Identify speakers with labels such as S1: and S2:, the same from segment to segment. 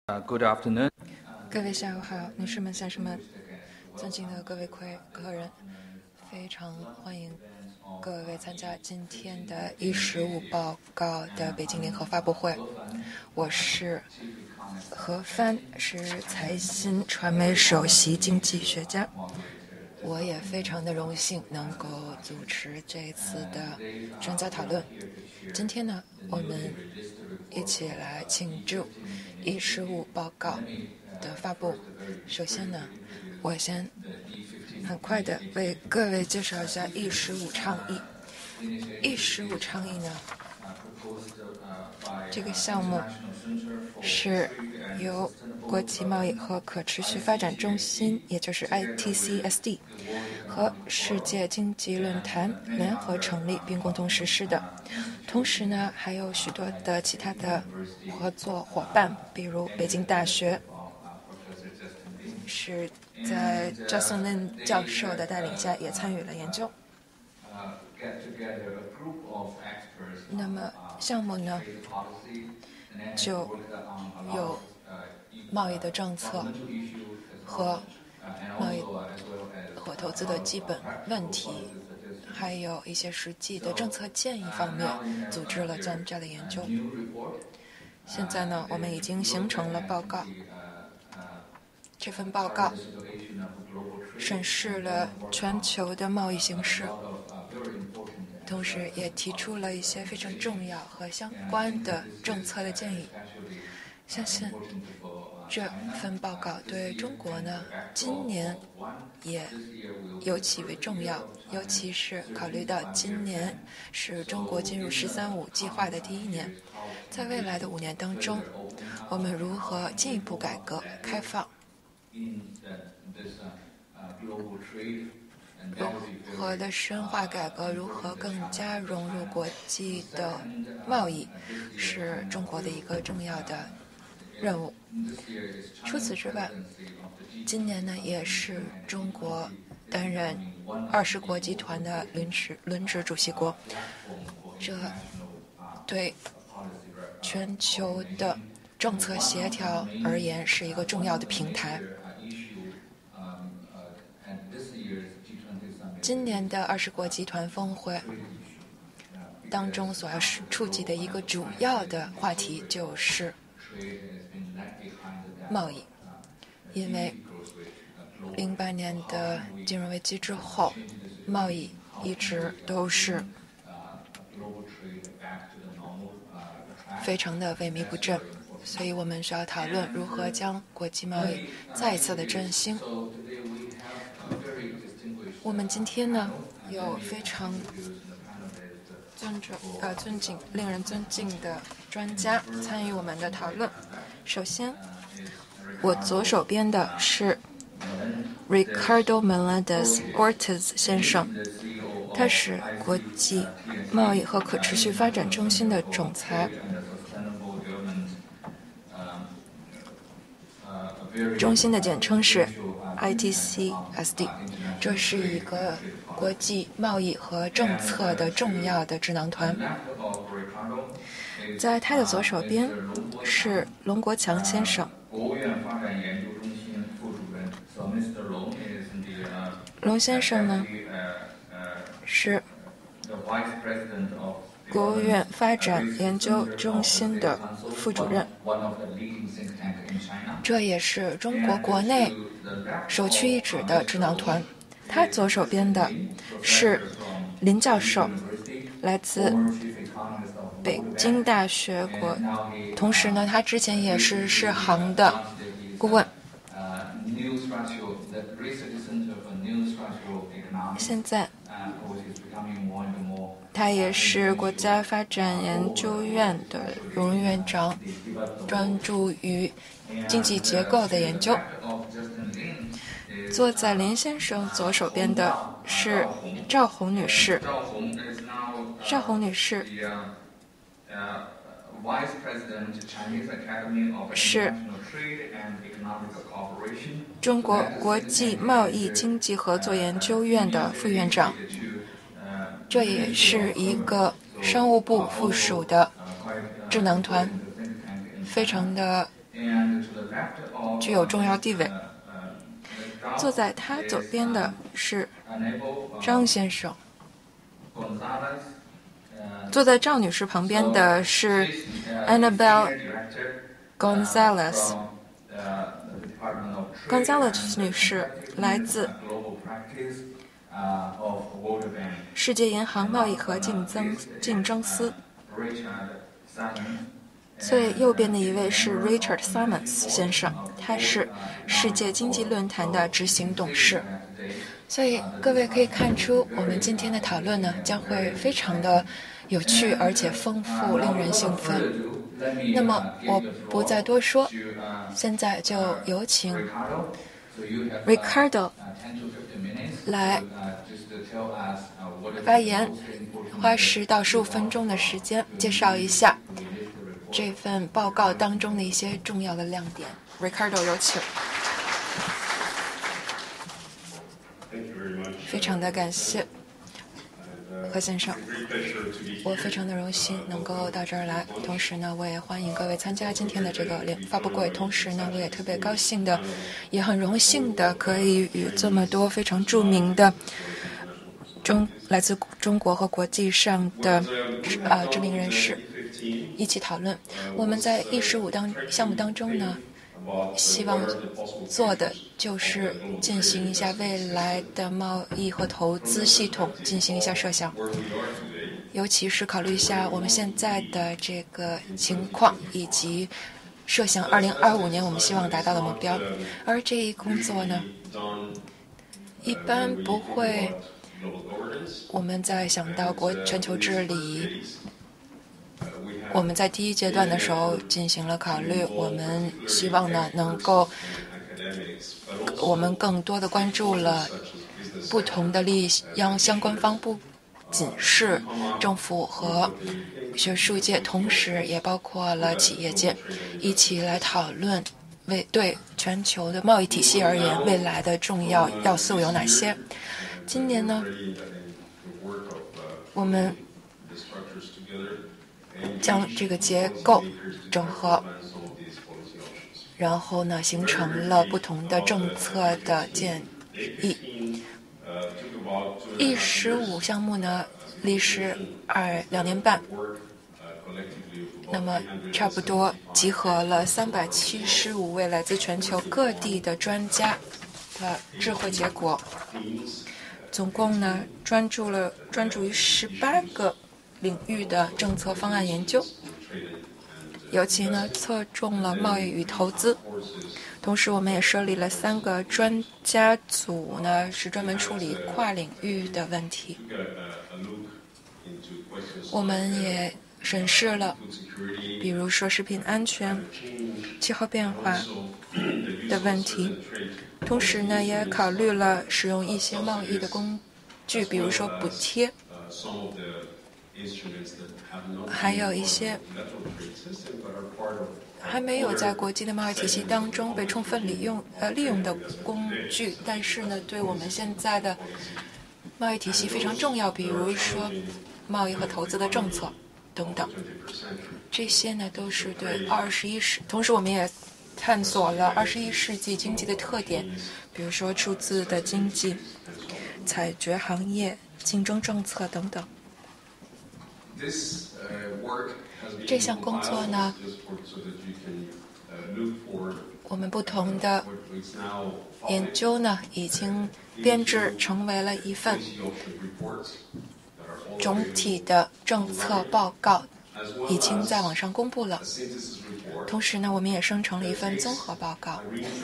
S1: Good afternoon。
S2: 各位下午好，女士们、先生们，尊敬的各位客人，非常欢迎各位参加今天的“115”报告的北京联合发布会。我是何帆，是财新传媒首席经济学家。我也非常的荣幸能够主持这一次的专家讨论。今天呢，我们一起来庆祝“115”报告的发布。首先呢，我先很快的为各位介绍一下“115”倡议。“115”倡议呢，这个项目是由国际贸易和可持续发展中心，也就是 ITCSD 和世界经济论坛联合成立并共同实施的。同时呢，还有许多的其他的合作伙伴，比如北京大学是在 Justin Lin 教授的带领下也参与了研究。那么项目呢，就有贸易的政策和贸易和投资的基本问题，还有一些实际的政策建议方面组织了这样的研究。现在呢，我们已经形成了报告。这份报告审视了全球的贸易形势，同时也提出了一些非常重要和相关的政策的建议。相信这份报告对中国呢，今年也尤其为重要，尤其是考虑到今年是中国进入“13+5”计划的第一年，在未来的5年当中，我们如何进一步改革开放，如何的深化改革，如何更加融入国际的贸易，是中国的一个重要的任务。除此之外，今年呢也是中国担任20国集团的轮值主席国，这对全球的政策协调而言是一个重要的平台。今年的20国集团峰会当中所要触及的一个主要的话题就是贸易，因为08年的金融危机之后，贸易一直都是非常的萎靡不振，所以我们需要讨论如何将国际贸易再一次的振兴。我们今天呢有非常令人尊敬的专家参与我们的讨论。首先，我左手边的是 Ricardo Melendez-Ortiz 先生，他是国际贸易和可持续发展中心的总裁。中心的简称是 ITCSD， 这是一个国际贸易和政策的重要的智囊团。在他的左手边是龙国强先生，龙先生呢是国务院发展研究中心的副主任，这也是中国国内首屈一指的智囊团。他左手边的是林教授，来自北京大学同时呢，他之前也是世行的顾问。现在他也是国家发展研究院的荣誉院长，专注于经济结构的研究。坐在林先生左手边的是赵红女士。赵红女士是中国国际贸易经济合作研究院的副院长，这也是一个商务部附属的智囊团，非常的具有重要地位。坐在他左边的是张先生，坐在赵女士旁边的是 Annabelle Gonzalez。Gonzalez 女士来自世界银行贸易和竞争司。最右边的一位是 Richard Simons 先生，他是世界经济论坛的执行董事。所以各位可以看出，我们今天的讨论呢将会非常的有趣，而且丰富，令人兴奋。那么我不再多说，现在就有请 Ricardo 来发言，花10到15分钟的时间介绍一下这份报告当中的一些重要的亮点。 Ricardo 有请。非常的感谢何先生，我非常的荣幸能够到这儿来，同时呢我也欢迎各位参加今天的这个发布会，同时呢我也特别高兴的，也很荣幸的可以与这么多非常著名的来自中国和国际上的知名人士一起讨论。我们在E15项目当中呢，希望做的就是进行一下未来的贸易和投资系统进行一下设想，尤其是考虑一下我们现在的这个情况，以及设想2025年我们希望达到的目标。而这一工作呢，一般不会我们在想到全球治理，我们在第一阶段的时候进行了考虑，我们希望呢能够我们更多的关注了不同的利益相关方，不仅是政府和学术界，同时也包括了企业界，一起来讨论对全球的贸易体系而言未来的重要要素有哪些。今年呢，我们将这个结构整合，然后呢形成了不同的政策的建议。E15项目呢历时2年半，那么差不多集合了375位来自全球各地的专家的智慧结果，总共呢专注于18个领域的政策方案研究，尤其呢侧重了贸易与投资。同时我们也设立了3个专家组呢，是专门处理跨领域的问题。我们也审视了比如说食品安全、气候变化的问题，同时呢也考虑了使用一些贸易的工具，比如说补贴，还有一些还没有在国际的贸易体系当中被充分利用的工具，但是呢对我们现在的贸易体系非常重要，比如说贸易和投资的政策等等。这些呢都是对同时我们也探索了21世纪经济的特点，比如说数字的经济、采掘行业、竞争政策等等。这项工作呢，我们不同的研究呢已经编制成为了一份总体的政策报告，已经在网上公布了。同时呢，我们也生成了一份综合报告，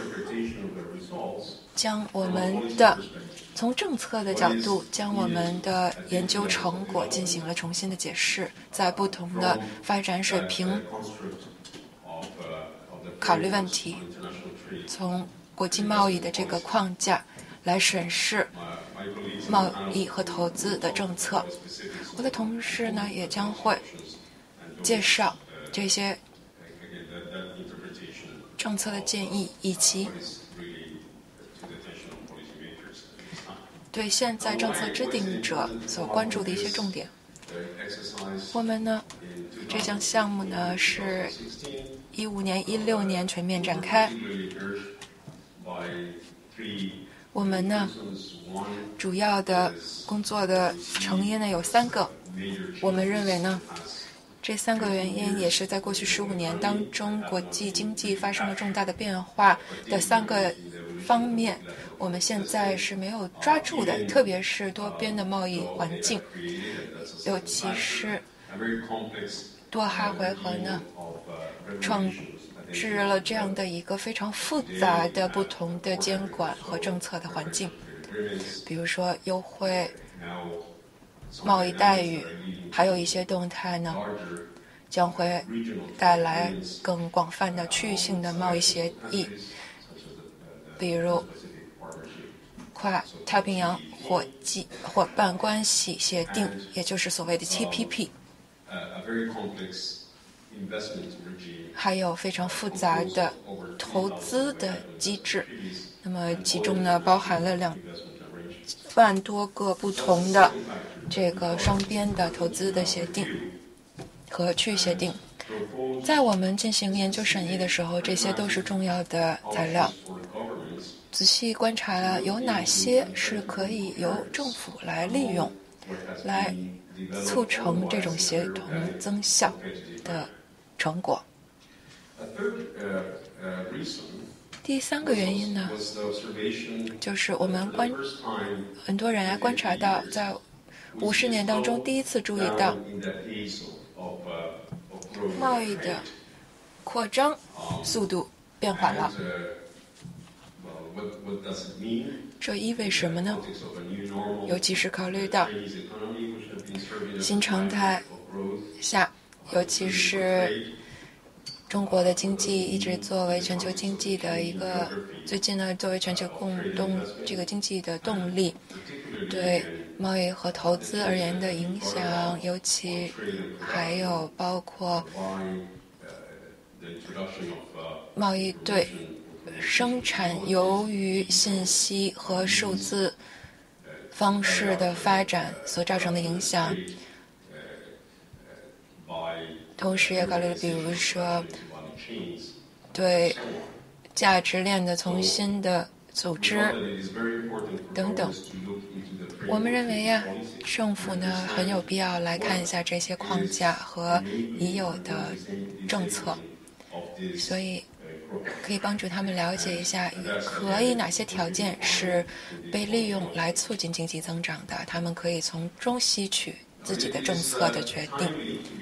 S2: 将我们的从政策的角度将我们的研究成果进行了重新的解释，在不同的发展水平考虑问题，从国际贸易的这个框架来审视贸易和投资的政策。我的同事呢也将会介绍这些政策的建议，以及对现在政策制定者所关注的一些重点。我们呢这项项目呢是15年、16年全面展开。我们呢主要的工作的成因呢有3个，我们认为呢这3个原因也是在过去15年当中国际经济发生了重大的变化的3个方面，我们现在是没有抓住的，特别是多边的贸易环境，尤其是多哈回合呢创制了这样的一个非常复杂的不同的监管和政策的环境，比如说优惠、贸易待遇，还有一些动态呢将会带来更广泛的区域性的贸易协议，比如跨太平洋伙伴关系协定，也就是所谓的 TPP， 还有非常复杂的投资的机制。那么其中呢包含了2万多个不同的这个双边的投资的协定和区域协定。在我们进行研究审议的时候，这些都是重要的材料。仔细观察了有哪些是可以由政府来利用，来促成这种协同增效的成果。第3个原因呢，就是我们很多人观察到，在50年当中第一次注意到贸易的扩张速度变缓了。这意味什么呢？尤其是考虑到新常态下，尤其是中国的经济一直作为全球经济的一个，最近呢作为全球这个经济的动力，对贸易和投资而言的影响，尤其还有包括贸易对生产由于信息和数字方式的发展所造成的影响，同时也考虑了比如说对价值链的重新的组织等等。我们认为呀，政府呢很有必要来看一下这些框架和已有的政策，所以可以帮助他们了解一下可以哪些条件是被利用来促进经济增长的，他们可以从中吸取自己的政策的决定。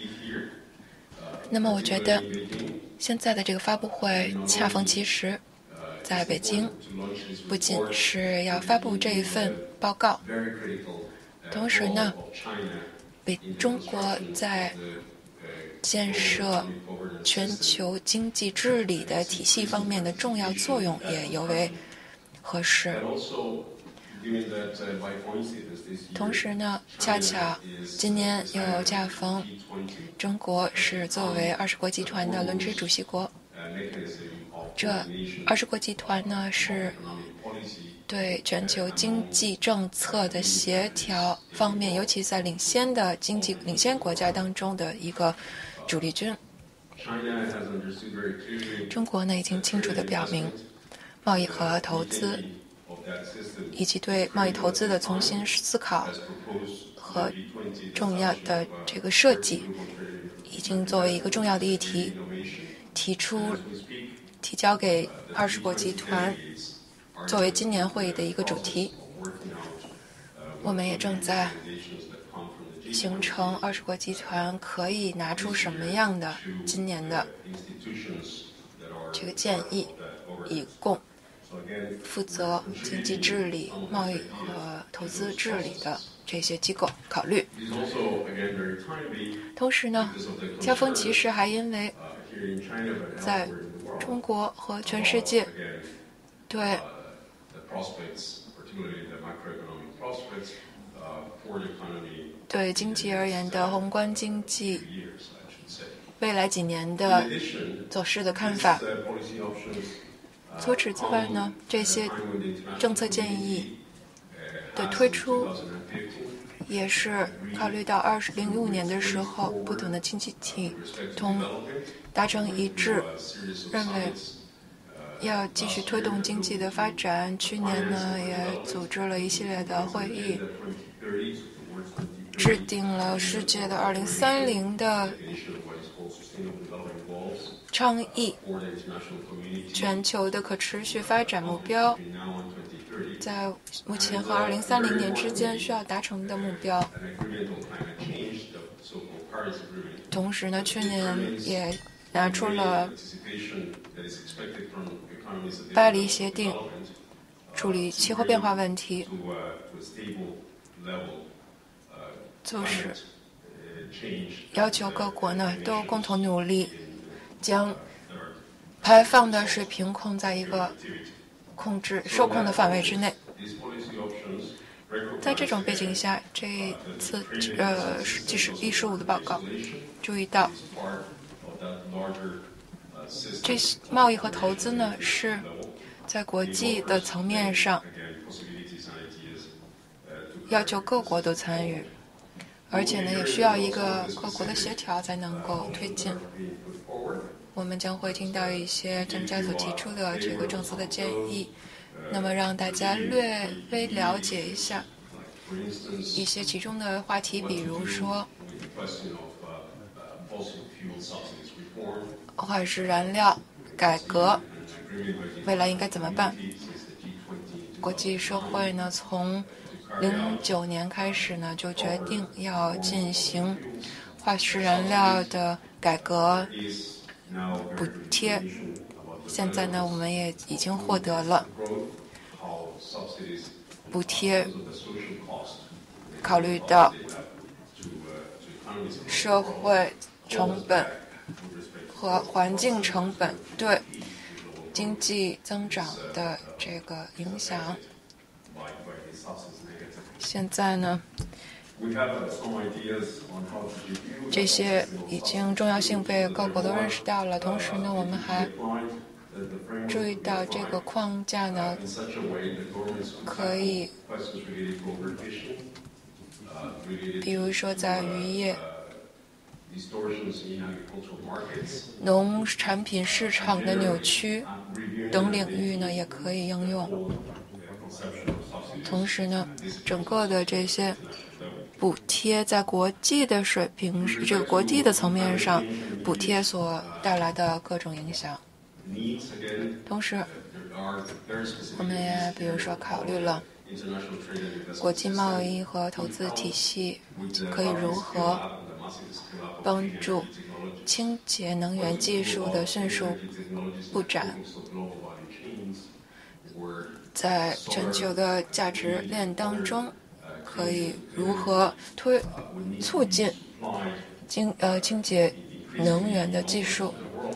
S2: 那么我觉得现在的这个发布会恰逢其时，在北京不仅是要发布这一份报告，同时呢中国在建设全球经济治理的体系方面的重要作用也尤为合适。同时呢，恰巧今年又恰逢中国是作为20国集团的轮值主席国，这20国集团呢是对全球经济政策的协调方面，尤其在领先国家当中的一个主力军。中国呢已经清楚地表明，贸易和投资以及对贸易投资的重新思考和重要的这个设计，已经作为一个重要的议题提交给20国集团，作为今年会议的一个主题。我们也正在形成20国集团可以拿出什么样的今年的这个建议，以供负责经济治理、贸易和投资治理的这些机构考虑。同时呢，恰逢其时，还因为在中国和全世界对经济而言的宏观经济未来几年的走势的看法。除此之外呢，这些政策建议的推出，也是考虑到2005年的时候，不同的经济体达成一致，认为要继续推动经济的发展。去年呢，也组织了一系列的会议，制定了世界的2030的倡议，全球的可持续发展目标，在目前和2030年之间需要达成的目标。同时呢，去年也拿出了巴黎协定，处理气候变化问题，就是要求各国呢都共同努力，将排放的水平控在一个受控的范围之内。在这种背景下，这一次G15的报告注意到，这贸易和投资呢是在国际的层面上要求各国都参与，而且呢也需要一个各国的协调才能够推进。我们将会听到一些专家所提出的这个政策的建议，那么让大家略微了解一下一些其中的话题，比如说化石燃料改革未来应该怎么办。国际社会呢从09年开始呢就决定要进行化石燃料的改革补贴，现在呢我们也已经获得了补贴，考虑到社会成本和环境成本对经济增长的这个影响。现在呢这些已经重要性被各国都认识到了，同时呢我们还注意到这个框架呢可以比如说在渔业、农产品市场的扭曲等领域呢也可以应用。同时呢整个的这些补贴在国际的水平，这个国际的层面上补贴所带来的各种影响。同时我们也比如说考虑了国际贸易和投资体系可以如何帮助清洁能源技术的迅速布展，在全球的价值链当中可以如何促进清洁能源的技术，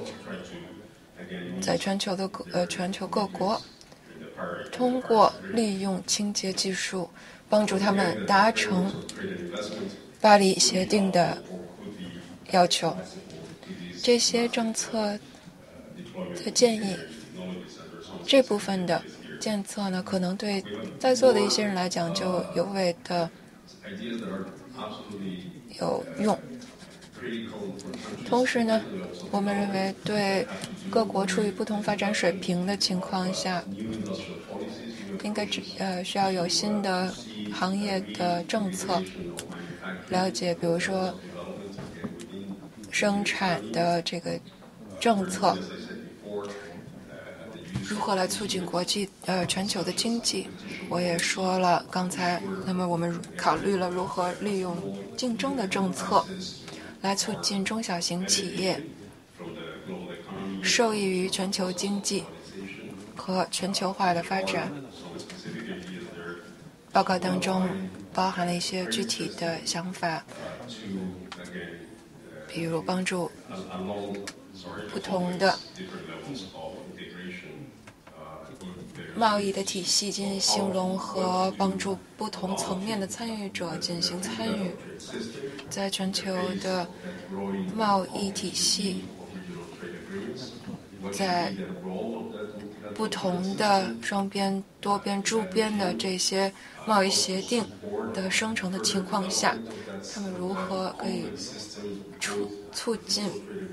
S2: 在全球各国通过利用清洁技术帮助他们达成巴黎协定的要求。这些政策的建议，这部分的监测呢可能对在座的一些人来讲就尤为的有用。同时呢我们认为对各国处于不同发展水平的情况下，应该需要有新的行业的政策了解，比如说生产的这个政策如何来促进全球的经济。我也说了刚才，那么我们考虑了如何利用竞争的政策来促进中小型企业受益于全球经济和全球化的发展。报告当中包含了一些具体的想法，比如帮助不同的贸易的体系进行融合，帮助不同层面的参与者进行参与，在全球的贸易体系在不同的双边、多边、诸边的这些贸易协定的生成的情况下，他们如何可以促进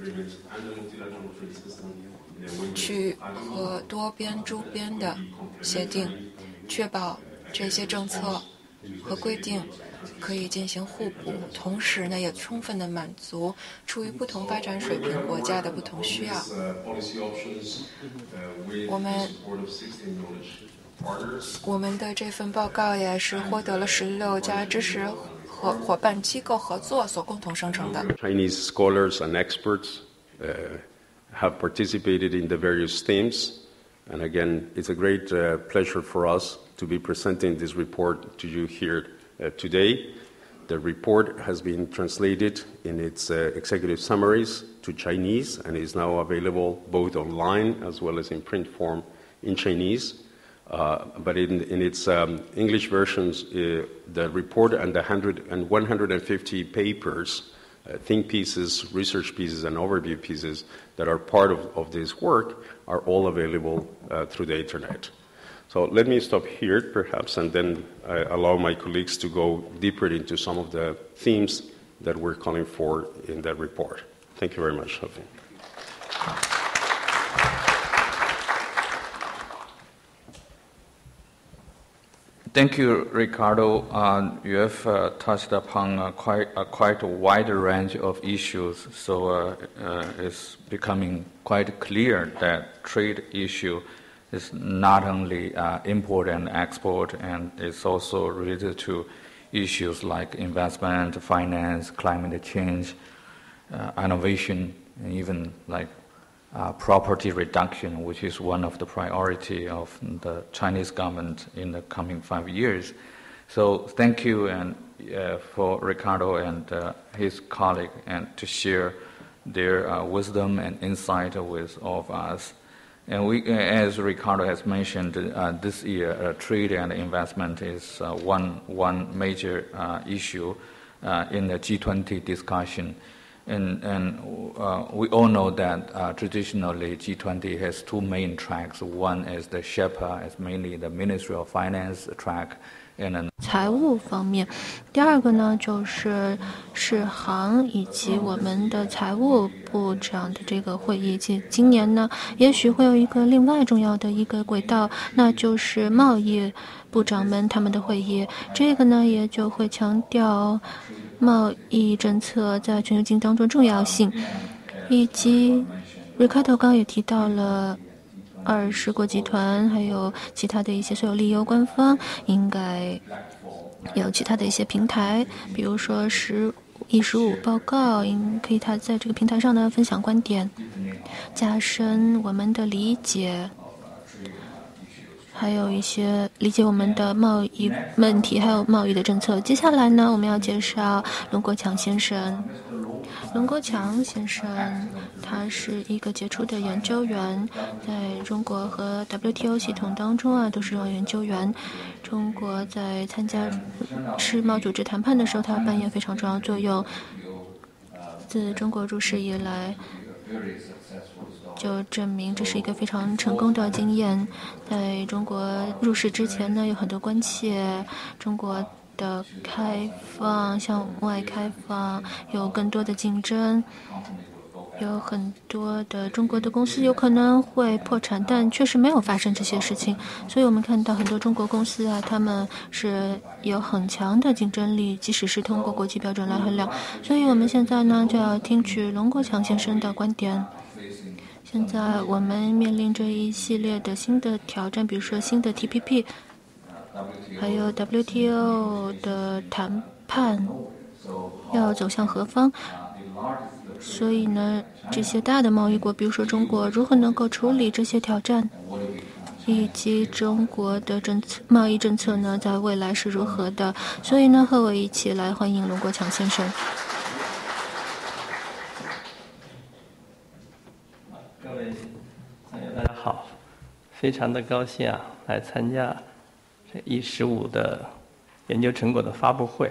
S2: 去和多边、诸边的协定，确保这些政策和规定可以进行互补，同时呢，也充分的满足处于不同发展水平国家的不同需要。我们的这份报告也是获得了16家支持和伙伴机构合作所共同生成的。
S1: Chinese scholars and experts have participated in the various themes, and again, it's a great pleasure for us to be presenting this report to you here today. The report has been translated in its executive summaries to Chinese and is now available both online as well as in print form in Chinese. But in its English versions, the report and the 150 papers, think pieces, research pieces, and overview pieces that are part of this work are all available through the Internet. So let me stop here, perhaps, and then allow my colleagues to go deeper into some of the themes that we're calling for in that report. Thank you very much, Sophie.
S3: Thank you, Ricardo. You have touched upon quite a wide range of issues, so it's becoming quite clear that trade issue is not only import and export, and it's also related to issues like investment, finance, climate change, innovation, and even like property reduction, which is one of the priority of the Chinese government in the coming 5 years. So thank you and for Ricardo and his colleague and to share their wisdom and insight with all of us. And we, as Ricardo has mentioned, this year trade and investment is one major issue in the G20 discussion. And we all know that traditionally G20 has two main tracks. One is the SHEPA, it's mainly the Ministry of Finance track.
S4: 财务方面，第二个呢就是世行以及我们的财务部长的这个会议。今年呢，也许会有一个另外重要的一个轨道，那就是贸易部长们他们的会议。这个呢，也就会强调贸易政策在全球经济当中重要性，以及Ricardo刚也提到了20国集团还有其他的一些所有利益官方应该有其他的一些平台，比如说15报告，可以他在这个平台上呢分享观点，加深我们的理解，还有一些理解我们的贸易问题，还有贸易的政策。接下来呢，我们要介绍龙国强先生。龙国强先生，他是一个杰出的研究员，在中国和 WTO 系统当中啊，都是重要研究员。中国在参加世贸组织谈判的时候，他扮演非常重要的作用。自中国入世以来，就证明这是一个非常成功的经验。在中国入世之前呢，有很多关切中国的开放，向外开放，有更多的竞争，有很多的中国的公司有可能会破产，但确实没有发生这些事情。所以我们看到很多中国公司啊，他们是有很强的竞争力，即使是通过国际标准来衡量。所以我们现在呢，就要听取龙国强先生的观点。现在我们面临着一系列的新的挑战，比如说新的 TPP， 还有 WTO 的谈判要走向何方。所以呢，这些大的贸易国，比如说中国，如何能够处理这些挑战，以及中国的贸易政策呢，在未来是如何的。所以呢，和我一起来欢迎龙国强先生。
S5: 各位朋友，大家好，非常的高兴啊，来参加这E15的研究成果的发布会。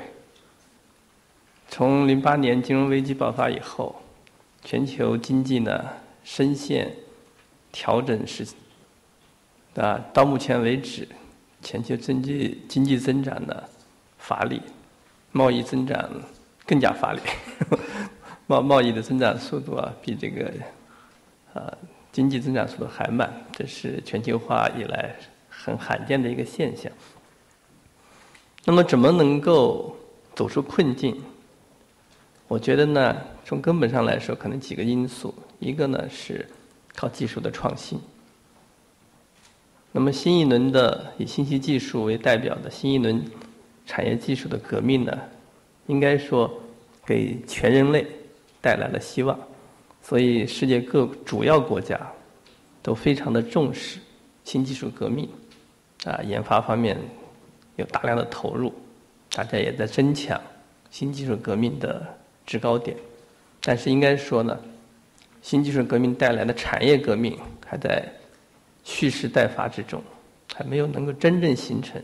S5: 从08年金融危机爆发以后，全球经济呢深陷调整到目前为止，全球经济增长的乏力，贸易增长更加乏力，贸易的增长速度比这个经济增长速度还慢，这是全球化以来很罕见的一个现象。那么怎么能够走出困境？我觉得呢，从根本上来说，可能几个因素。一个呢是靠技术的创新。那么新一轮的以信息技术为代表的新一轮产业技术的革命呢，应该说给全人类带来了希望。所以世界各主要国家都非常的重视新技术革命，研发方面有大量的投入，大家也在争抢新技术革命的制高点。但是应该说呢，新技术革命带来的产业革命还在蓄势待发之中，还没有能够真正形成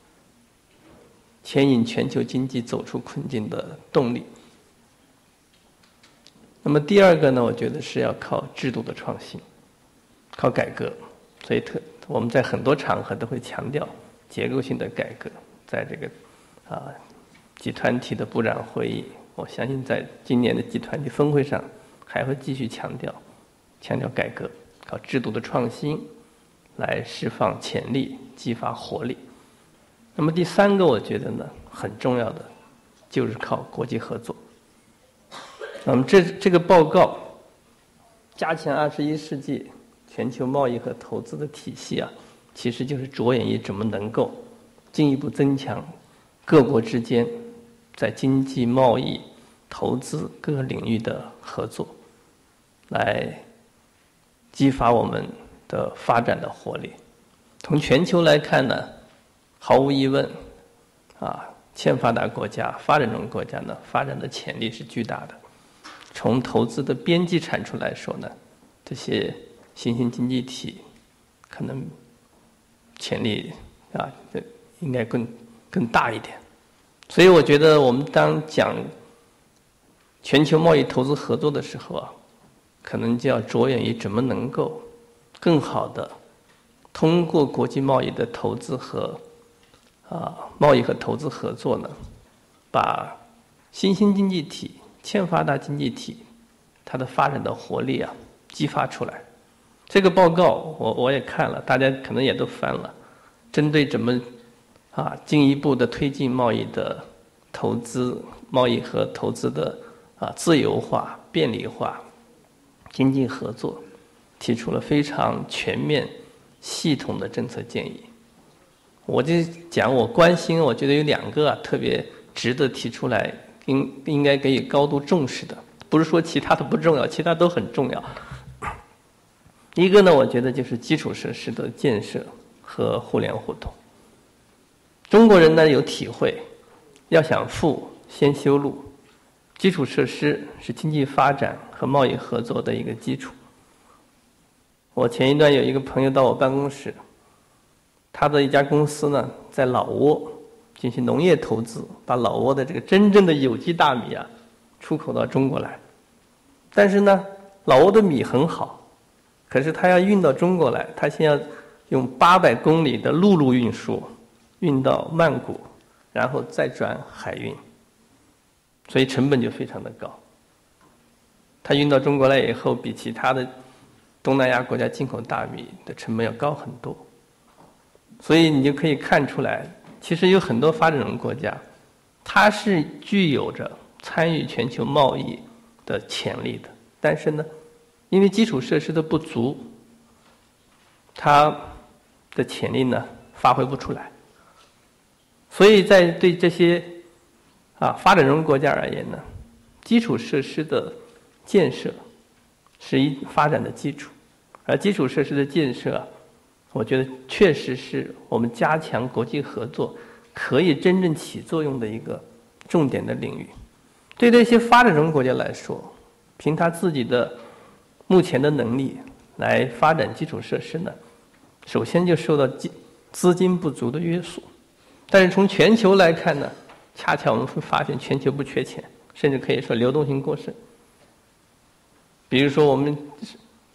S5: 牵引全球经济走出困境的动力。那么第二个呢，我觉得是要靠制度的创新，靠改革。所以我们在很多场合都会强调结构性的改革。在这个集团体的部长会议，我相信在今年的集团体峰会上还会继续强调改革，靠制度的创新来释放潜力，激发活力。那么第三个，我觉得呢很重要的就是靠国际合作。那么这个报告加强21世纪全球贸易和投资的体系其实就是着眼于怎么能够进一步增强各国之间在经济、贸易、投资各个领域的合作，来激发我们的发展的活力。从全球来看呢，毫无疑问，欠发达国家、发展中国家呢，发展的潜力是巨大的。从投资的边际产出来说呢，这些新兴经济体可能潜力应该更大一点。所以我觉得我们当讲全球贸易投资合作的时候可能就要着眼于怎么能够更好的通过国际贸易的投资和贸易和投资合作呢，把新兴经济体、欠发达经济体它的发展的活力激发出来。这个报告我也看了，大家可能也都翻了，针对怎么进一步的推进贸易的投资、贸易和投资的自由化、便利化、经济合作，提出了非常全面、系统的政策建议。我就讲我关心，我觉得有2个特别值得提出来，应该给予高度重视的。不是说其他的不重要，其他都很重要。一个呢，我觉得就是基础设施的建设和互联互通。中国人呢有体会，要想富先修路，基础设施是经济发展和贸易合作的一个基础。我前一段有一个朋友到我办公室，他的一家公司呢在老挝进行农业投资，把老挝的这个真正的有机大米出口到中国来。但是呢，老挝的米很好，可是他要运到中国来，他先要用800公里的陆路运输运到曼谷，然后再转海运，所以成本就非常的高。他运到中国来以后，比其他的东南亚国家进口大米的成本要高很多。所以你就可以看出来，其实有很多发展中国家，它是具有着参与全球贸易的潜力的，但是呢，因为基础设施的不足，它的潜力呢发挥不出来。所以在对这些发展中国家而言呢，基础设施的建设是发展的基础，而基础设施的建设我觉得确实是我们加强国际合作可以真正起作用的一个重点的领域。对这些发展中国家来说，凭他自己的目前的能力来发展基础设施呢，首先就受到资金不足的约束。但是从全球来看呢，恰巧我们会发现全球不缺钱，甚至可以说流动性过剩。比如说我们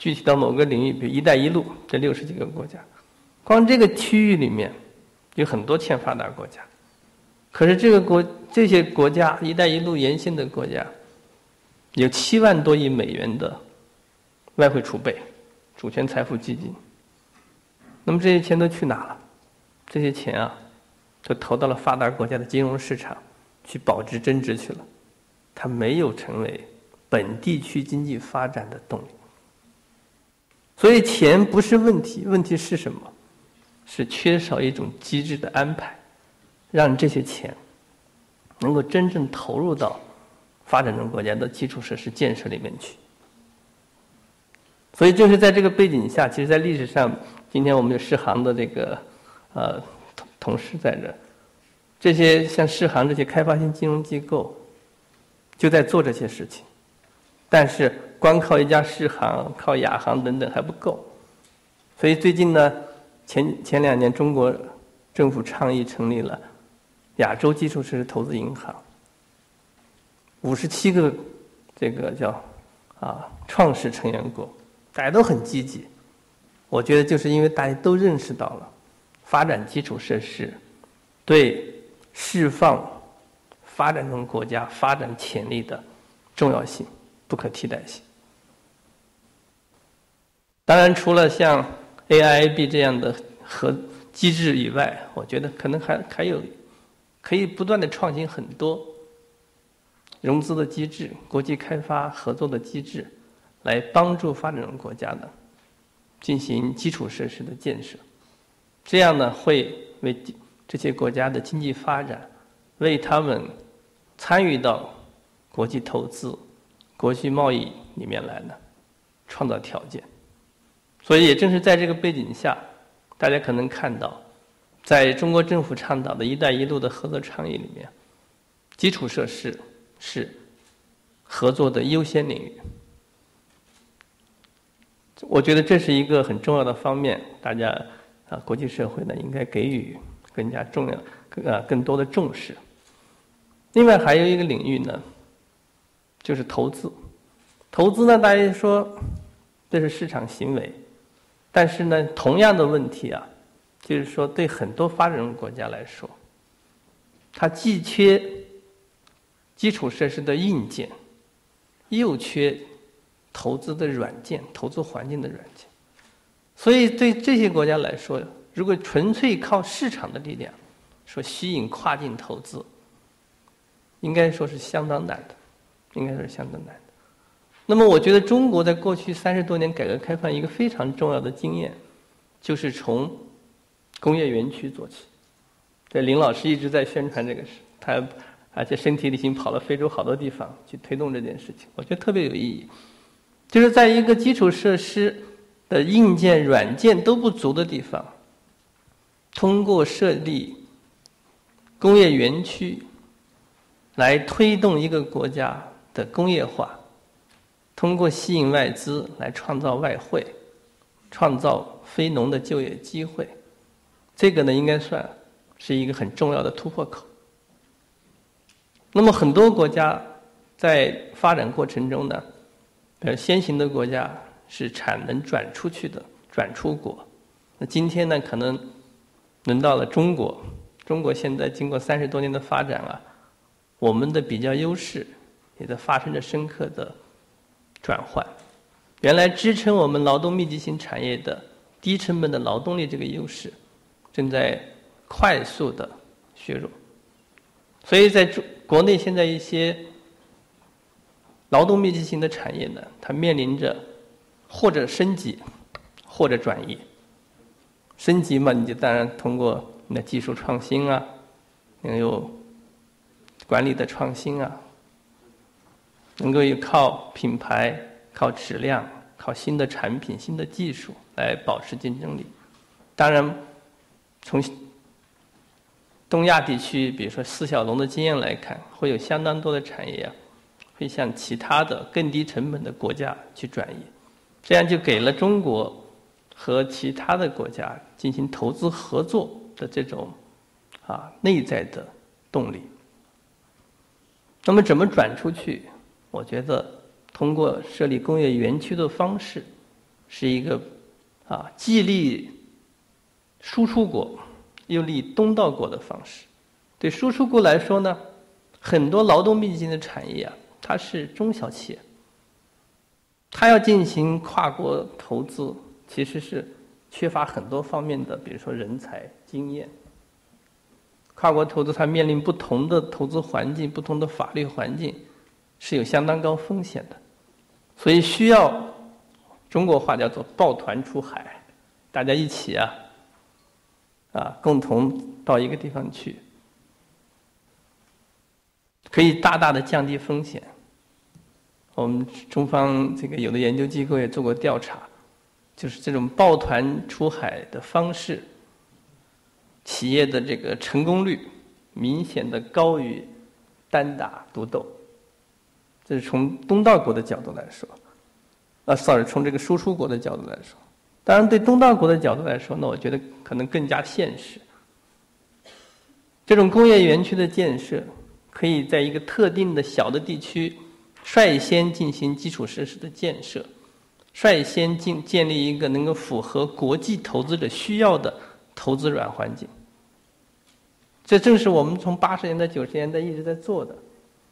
S5: 具体到某个领域，比如“一带一路”这60几个国家，光这个区域里面有很多欠发达国家。可是这些国家，“一带一路”沿线的国家，有7万多亿美元的外汇储备、主权财富基金。那么这些钱都去哪了？这些钱啊，都投到了发达国家的金融市场去保值增值去了，它没有成为本地区经济发展的动力。所以钱不是问题，问题是什么？是缺少一种机制的安排，让这些钱能够真正投入到发展中国家的基础设施建设里面去。所以正是在这个背景下，其实在历史上，今天我们有世行的这个同事在这，这些像世行这些开发性金融机构就在做这些事情，但是光靠一家世行、靠亚行等等还不够。所以最近呢，前2年中国政府倡议成立了亚洲基础设施投资银行，57个这个叫创始成员国，大家都很积极。我觉得就是因为大家都认识到了发展基础设施对释放发展中国家发展潜力的重要性、不可替代性。当然，除了像 AIIB 这样的机制以外，我觉得可能还有可以不断的创新很多融资的机制、国际开发合作的机制，来帮助发展中国家呢进行基础设施的建设。这样呢，会为这些国家的经济发展，为他们参与到国际投资、国际贸易里面来呢，创造条件。所以也正是在这个背景下，大家可能看到，在中国政府倡导的一带一路的合作倡议里面，基础设施是合作的优先领域。我觉得这是一个很重要的方面，大家国际社会呢应该给予更加更多的重视。另外还有一个领域呢，就是投资。投资呢，大家说这是市场行为，但是呢，同样的问题啊，就是说对很多发展中国家来说，它既缺基础设施的硬件，又缺投资的软件，投资环境的软件。所以对这些国家来说，如果纯粹靠市场的力量说吸引跨境投资，应该说是相当难的，应该说是相当难的。那么我觉得中国在过去30多年改革开放一个非常重要的经验，就是从工业园区做起。这林老师一直在宣传这个事，他而且身体力行跑了非洲好多地方去推动这件事情，我觉得特别有意义。就是在一个基础设施的硬件、软件都不足的地方，通过设立工业园区来推动一个国家的工业化，通过吸引外资来创造外汇，创造非农的就业机会，这个呢应该算是一个很重要的突破口。那么很多国家在发展过程中呢，先行的国家是产能转出去的，转出国。那今天呢，可能轮到了中国。中国现在经过30多年的发展啊，我们的比较优势也在发生着深刻的转换。原来支撑我们劳动密集型产业的低成本的劳动力这个优势，正在快速的削弱。所以在国内现在一些劳动密集型的产业呢，它面临着或者升级，或者转移。升级嘛，你就当然通过你的技术创新啊，能有管理的创新啊，能够靠品牌、靠质量、靠新的产品、新的技术来保持竞争力。当然，从东亚地区，比如说4小龙的经验来看，会有相当多的产业啊，会向其他的更低成本的国家去转移，这样就给了中国和其他的国家进行投资合作的这种内在的动力。那么怎么转出去？我觉得通过设立工业园区的方式， 是一个既利输出国又利东道国的方式。对输出国来说呢，很多劳动密集型的产业啊，它是中小企业，它要进行跨国投资，其实是缺乏很多方面的，比如说人才、经验。跨国投资它面临不同的投资环境、不同的法律环境，是有相当高风险的，所以需要中国话叫做抱团出海，大家一起共同到一个地方去，可以大大的降低风险。我们中方这个有的研究机构也做过调查，就是这种抱团出海的方式，企业的这个成功率明显的高于单打独斗。这是从东道国的角度来说，从这个输出国的角度来说。当然，对东道国的角度来说呢，我觉得可能更加现实。这种工业园区的建设，可以在一个特定的小的地区，率先进行基础设施的建设，率先建立一个能够符合国际投资者需要的投资软环境。这正是我们从80年代、90年代一直在做的。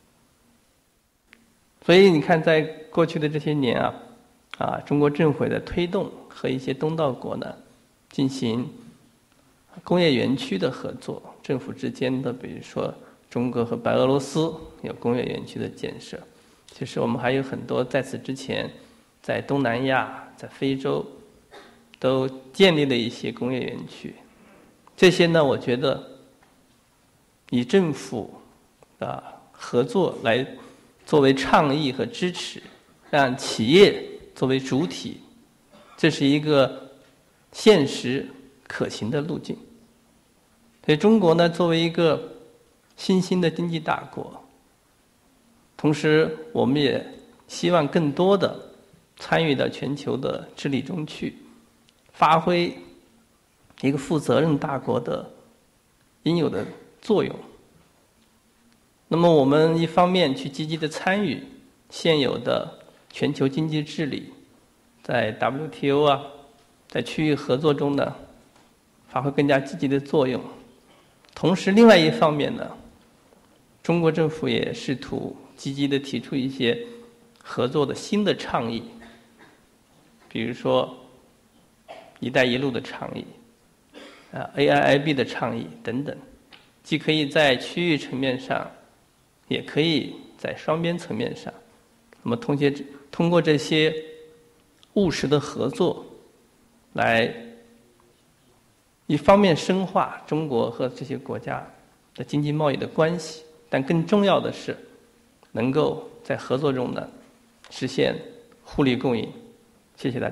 S5: 所以你看，在过去的这些年中国政府也在推动和一些东道国呢进行工业园区的合作，政府之间的，比如说中国和白俄罗斯有工业园区的建设。其实我们还有很多在此之前在东南亚、在非洲都建立了一些工业园区。这些呢，我觉得以政府合作来作为倡议和支持，让企业作为主体，这是一个现实可行的路径。所以中国呢，作为一个新兴的经济大国，同时我们也希望更多的参与到全球的治理中去，发挥一个负责任大国的应有的作用。那么我们一方面去积极的参与现有的全球经济治理，在 WTO 在区域合作中呢，发挥更加积极的作用。同时，另外一方面呢，中国政府也试图积极的提出一些合作的新的倡议，比如说“一带一路”的倡议，AIIB 的倡议等等，既可以在区域层面上，也可以在双边层面上。那么通过这些务实的合作，来一方面深化中国和这些国家的经济贸易的关系，但更重要的是，能够在合作中呢，实现互利共赢。谢谢大家。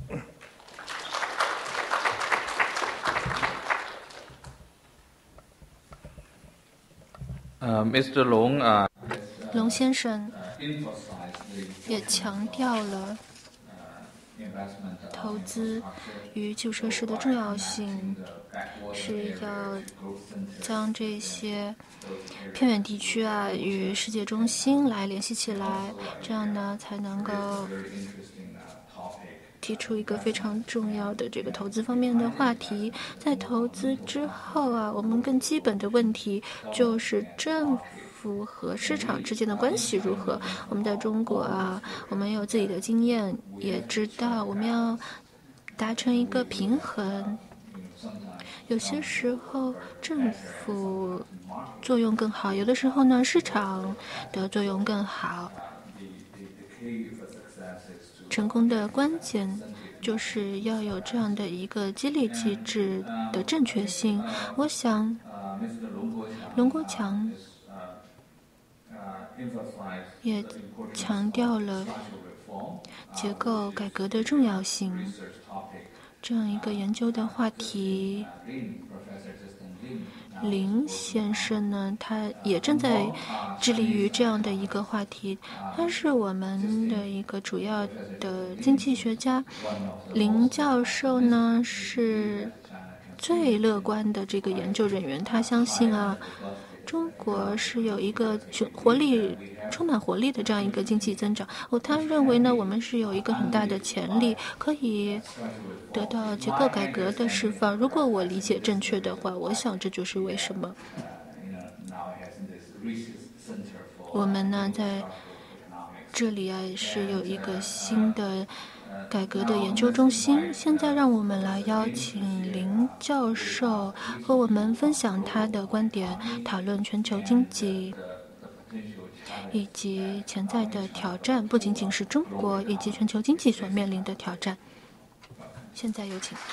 S3: Mr. Long
S4: 龙先生也强调了投资与基础设施的重要性，是要将这些偏远地区与世界中心来联系起来，这样呢才能够提出一个非常重要的这个投资方面的话题。在投资之后我们更基本的问题就是政府和市场之间的关系如何。我们在中国我们有自己的经验，也知道我们要达成一个平衡。有些时候政府作用更好，有的时候呢市场的作用更好。成功的关键就是要有这样的一个激励机制的正确性。我想龙国强也强调了结构改革的重要性。这样一个研究的话题，林先生呢，他也正在致力于这样的一个话题。他是我们的一个主要的经济学家。林教授呢是最乐观的这个研究人员，他相信中国是有一个活力、充满活力的这样一个经济增长。他认为呢，我们是有一个很大的潜力，可以得到结构改革的释放。如果我理解正确的话，我想这就是为什么我们呢在这里是有一个新的改革的研究中心。现在让我们来邀请林教授和我们分享他的观点，讨论全球经济以及潜在的挑战，不仅仅是中国以及全球经济所面临的挑战。现在有请。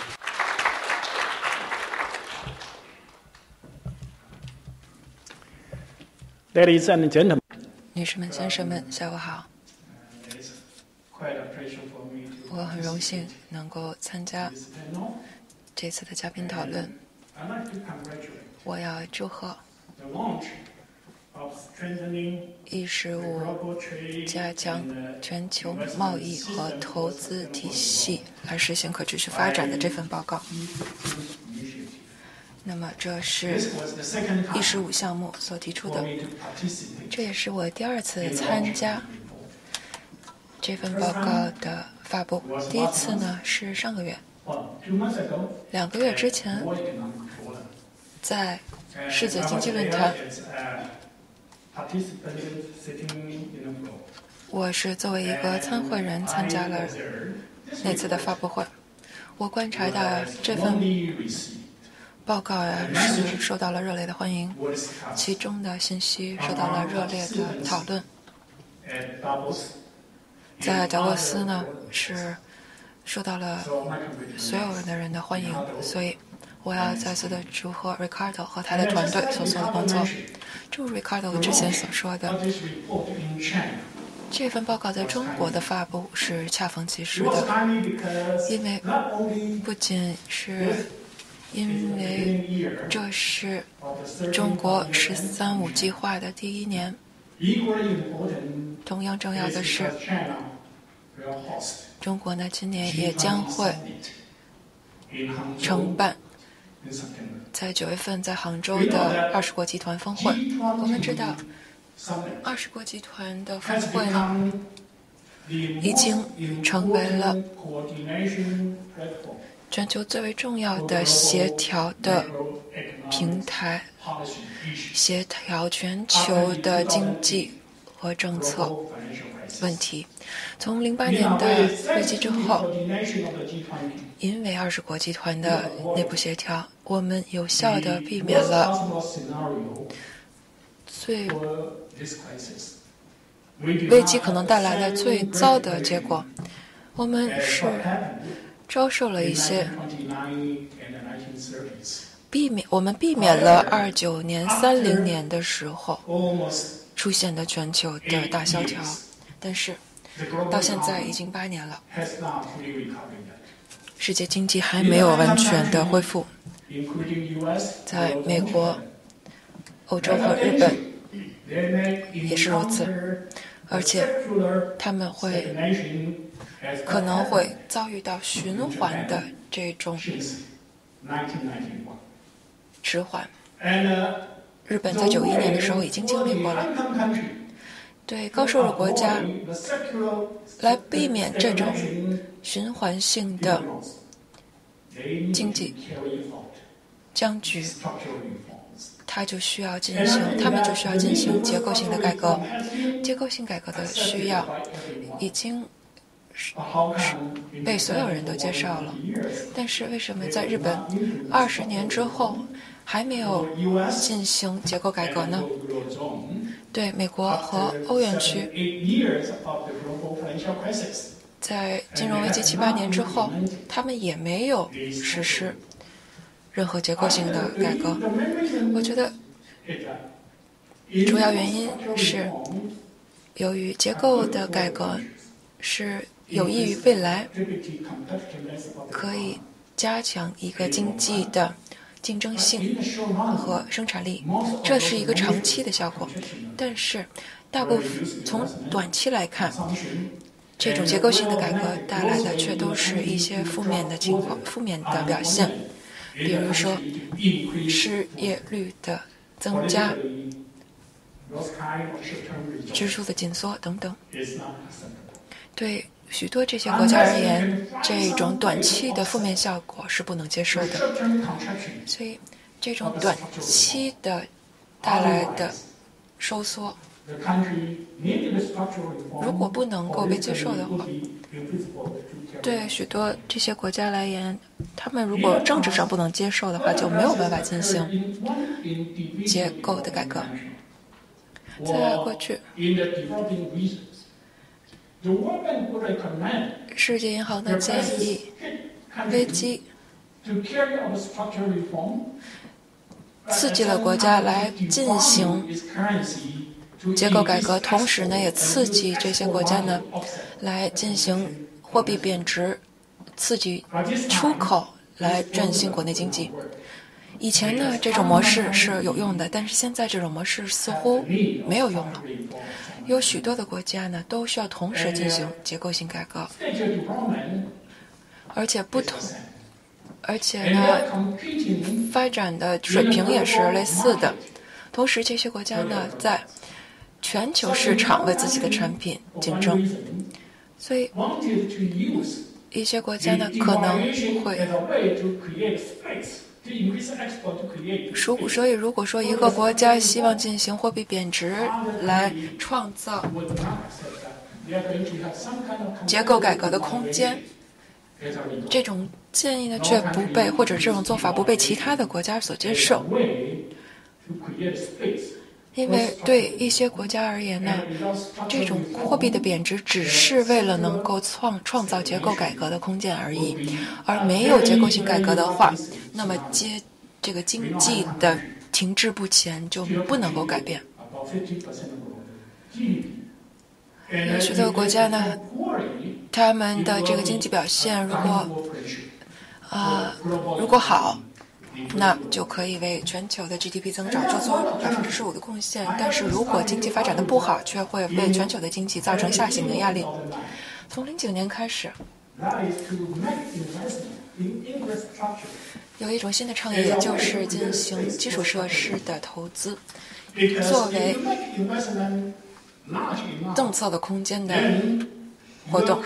S6: Ladies and gentlemen，
S2: 女士们、先生们，下午好。我很荣幸能够参加这次的嘉宾讨论。我要祝贺“115”加强全球贸易和投资体系来实现可持续发展的这份报告。那么，这是“115”项目所提出的，这也是我第2次参加这份报告的发布。第一次呢是上个月，2个月之前，在世界经济论坛，我是作为一个参会人参加了那次的发布会。我观察到这份报告是受到了热烈的欢迎，其中的信息受到了热烈的讨论。在达沃斯呢是受到了所有的人的欢迎，所以我要再次的祝贺 Ricardo 和他的团队所做的工作。正如 Ricardo 之前所说的，这份报告在中国的发布是恰逢其时的，因为不仅是因为这是中国“十三五”计划的第1年，同样重要的是，中国呢今年也将会承办在9月份在杭州的20国集团峰会。我们知道，20国集团的峰会呢，已经成为了全球最为重要的协调的平台，协调全球的经济和政策问题。从08年的危机之后，因为20国集团的内部协调，我们有效地避免了危机可能带来的最糟的结果。我们是遭受了一些我们避免了29年、30年的时候出现的全球的大萧条，但是到现在已经8年了，世界经济还没有完全的恢复。在美国、欧洲和日本也是如此，而且他们可能会遭遇到循环的这种迟缓。日本在91年的时候已经经历过了。对高收入国家来避免这种循环性的经济僵局，他们就需要进行结构性的改革。结构性改革的需要已经被所有人都接受了，但是为什么在日本20年之后还没有进行结构改革呢？对美国和欧元区，在金融危机7、8年之后，他们也没有实施任何结构性的改革。我觉得主要原因是由于结构的改革是有益于未来，可以加强一个经济的竞争性和生产力，这是一个长期的效果。但是大部分从短期来看，这种结构性的改革带来的却都是一些负面的表现，比如说失业率的增加支出的紧缩等等。对许多这些国家而言，这种短期的负面效果是不能接受的。所以，这种短期的带来的收缩，如果不能够被接受的话，对许多这些国家而言，他们如果政治上不能接受的话，就没有办法进行结构的改革。在过去，世界银行的建议，危机刺激了国家来进行结构改革，同时呢，也刺激这些国家呢来进行货币贬值，刺激出口来振兴国内经济。以前呢，这种模式是有用的，但是现在这种模式似乎没有用了。有许多的国家呢，都需要同时进行结构性改革，而且呢，发展的水平也是类似的。同时，这些国家呢，在全球市场为自己的产品竞争，所以一些国家呢可能会。所以，如果说一个国家希望进行货币贬值来创造结构改革的空间，这种建议呢却不被，或者这种做法不被其他的国家所接受。因为对一些国家而言呢，这种货币的贬值只是为了能够创造结构改革的空间而已，而没有结构性改革的话，那么这个经济的停滞不前就不能够改变。有许多国家呢，他们的这个经济表现如果好，那就可以为全球的 GDP 增长做出15%的贡献。但是如果经济发展的不好，却会为全球的经济造成下行的压力。从09年开始，有一种新的倡议，也就是进行基础设施的投资，作为政策的空间的活动。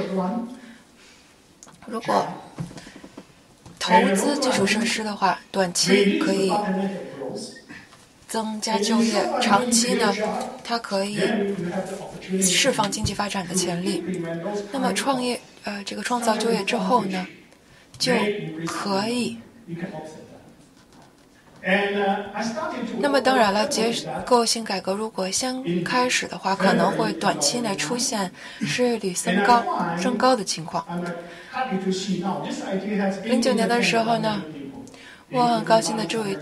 S2: 如果投资基础设施的话，短期可以增加就业，长期呢，它可以释放经济发展的潜力。那么这个创造就业之后呢，就可以。那么当然了，结构性改革如果先开始的话，可能会短期内出现失业率升高的情况。09年的时候呢，我很高兴地注意到，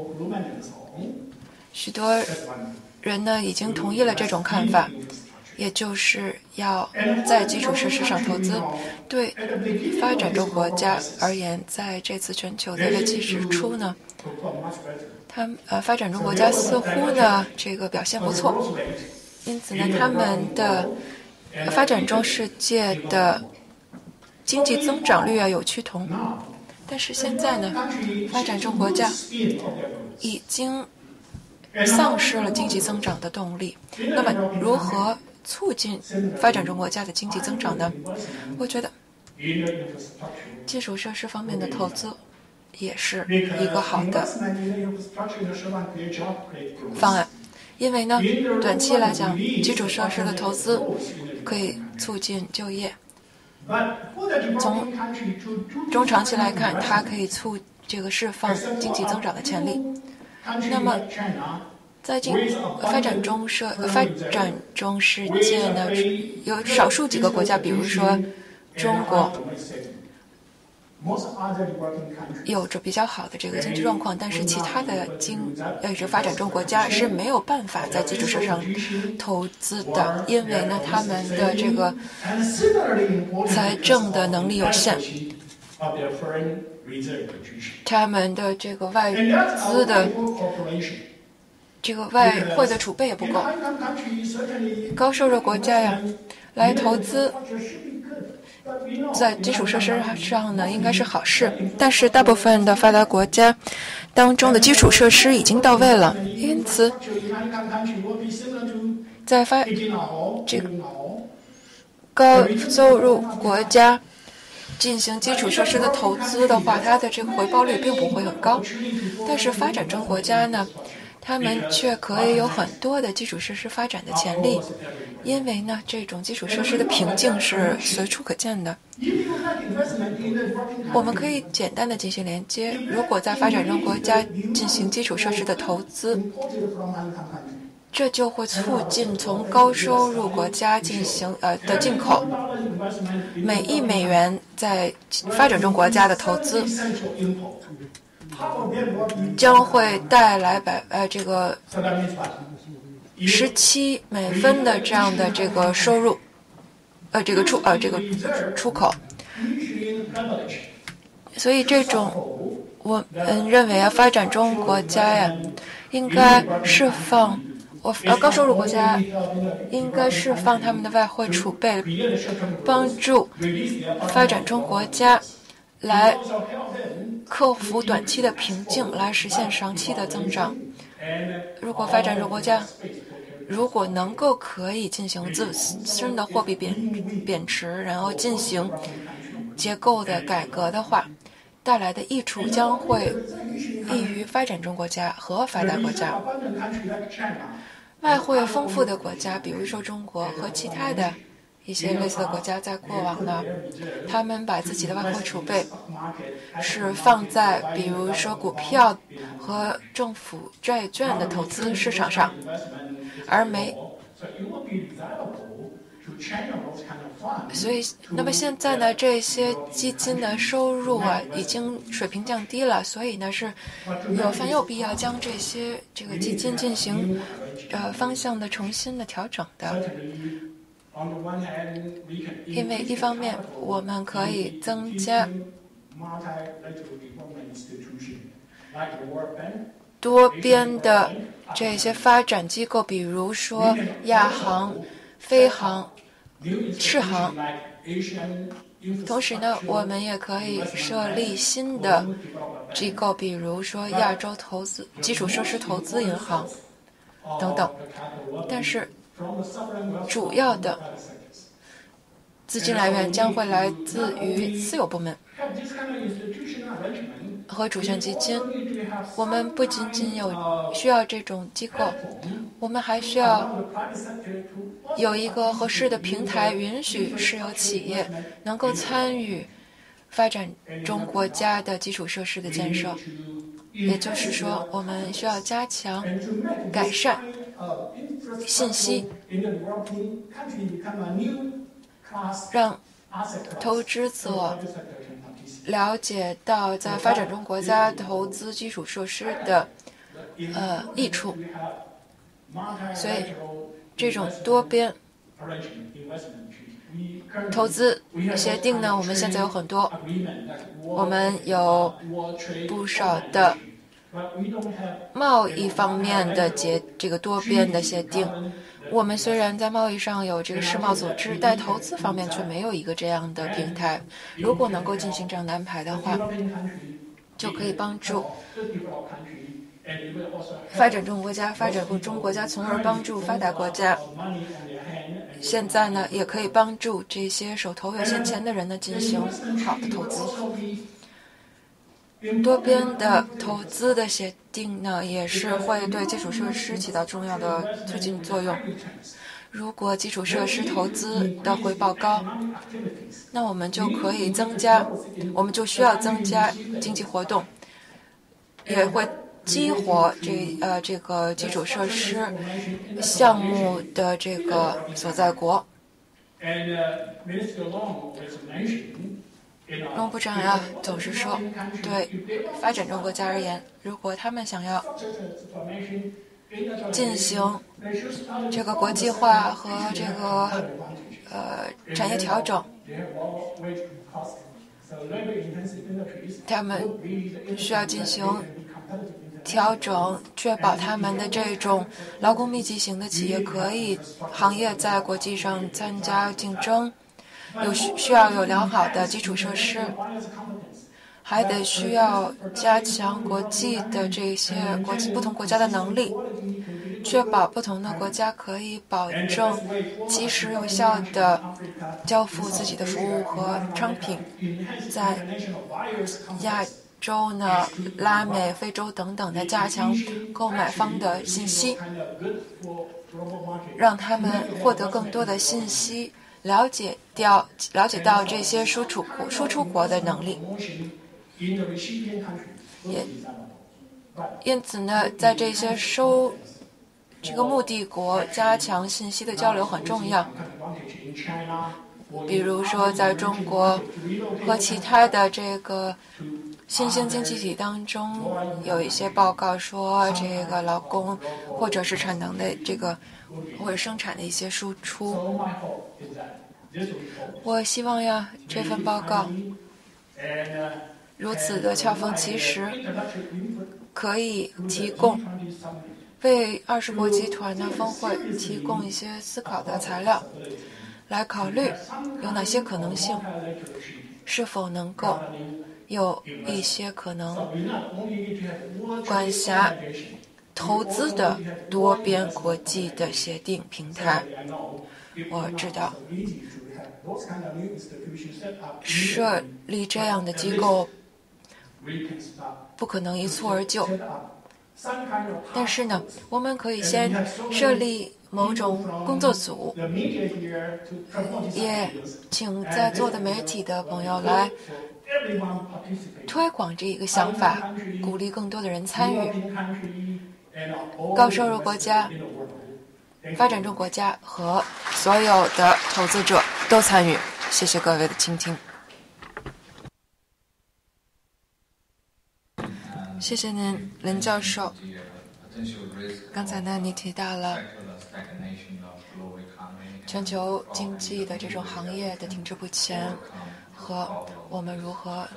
S2: 许多人呢已经同意了这种看法，也就是要在基础设施上投资。对发展中国家而言，在这次全球的危机之初呢，发展中国家似乎呢这个表现不错，因此呢，他们的发展中世界的经济增长率有趋同。但是现在呢，发展中国家已经丧失了经济增长的动力。那么如何促进发展中国家的经济增长呢？我觉得基础设施方面的投资也是一个好的方案，因为呢，短期来讲，基础设施的投资可以促进就业；从中长期来看，它可以释放经济增长的潜力。那么，在发展中世界呢，有少数几个国家，比如说中国，有着比较好的这个经济状况，但是其他的发展中国家是没有办法在基础设施上投资的，因为呢，他们的这个财政的能力有限，他们的这个外资的这个外汇的储备也不够。高收入国家呀，来投资在基础设施上呢，应该是好事。但是大部分的发达国家当中的基础设施已经到位了，因此，在这个高收入国家进行基础设施的投资的话，它的这个回报率并不会很高。但是发展中国家呢，他们却可以有很多的基础设施发展的潜力，因为呢，这种基础设施的瓶颈是随处可见的。我们可以简单的进行连接，如果在发展中国家进行基础设施的投资，这就会促进从高收入国家进行的进口。每1美元在发展中国家的投资，将会带来这个17美分的这样的这个收入，这个出口。所以这种我们认为发展中国家呀，应该释放。高收入国家应该释放他们的外汇储备，帮助发展中国家来克服短期的瓶颈，来实现长期的增长。如果发展中国家如果能够可以进行自身的货币贬值，然后进行结构的改革的话，带来的益处将会益于发展中国家和发达国家。外汇丰富的国家，比如说中国和其他的一些类似的国家，在过往呢，他们把自己的外汇储备是放在比如说股票和政府债券的投资市场上，而所以，那么现在呢，这些基金的收入已经水平降低了，所以呢是很有必要将这个基金进行方向的重新的调整的。因为一方面我们可以增加多边的这些发展机构，比如说亚行、非行、世行。同时呢，我们也可以设立新的机构，比如说亚洲基础设施投资银行等等。但是主要的资金来源将会来自于私有部门和主权基金。我们不仅仅需要这种机构，我们还需要有一个合适的平台，允许私有企业能够参与发展中国家的基础设施的建设。也就是说，我们需要加强、改善信息，让投资者了解到在发展中国家投资基础设施的益处。所以这种多边投资协定呢，我们现在有很多，我们有不少的贸易方面的这个多边的协定。我们虽然在贸易上有这个世贸组织，但投资方面却没有一个这样的平台。如果能够进行这样的安排的话，就可以帮助发展中国家、发展中国家，从而帮助发达国家。现在呢，也可以帮助这些手头有闲钱的人呢进行好的投资。多边的投资的协定呢，也是会对基础设施起到重要的促进作用。如果基础设施投资的回报高，那我们就需要增加经济活动，也会激活这个基础设施项目的这个所在国。龙部长呀，总是说，对发展中国家而言，如果他们想要进行这个国际化和这个产业调整，他们需要进行调整，确保他们的这种劳工密集型的企业行业在国际上参加竞争。 需要有良好的基础设施，还得需要加强国际的这些不同国家的能力，确保不同的国家可以保证及时有效地交付自己的服务和商品，在亚洲呢、拉美、非洲等等的加强购买方的信息，让他们获得更多的信息，了解到这些输出国的能力。因此呢，在这些这个目的国加强信息的交流很重要。比如说，在中国和其他的这个新兴经济体当中，有一些报告说，这个劳工或者是产能的或者生产的一些输出。我希望呀，这份报告如此的恰逢其时，可以提供为20国集团的峰会提供一些思考的材料，来考虑有哪些可能性，是否能够有一些可能管辖投资的多边国际的协定平台。我知道设立这样的机构不可能一蹴而就，但是呢，我们可以先设立某种工作组，也请在座的媒体的朋友来推广这一个想法，鼓励更多的人参与。高收入国家、发展中国家和所有的投资者都参与。谢谢各位的倾听。谢谢您，林教授。刚才呢，你提到了全球经济的这种行业的停滞不前，和我们如何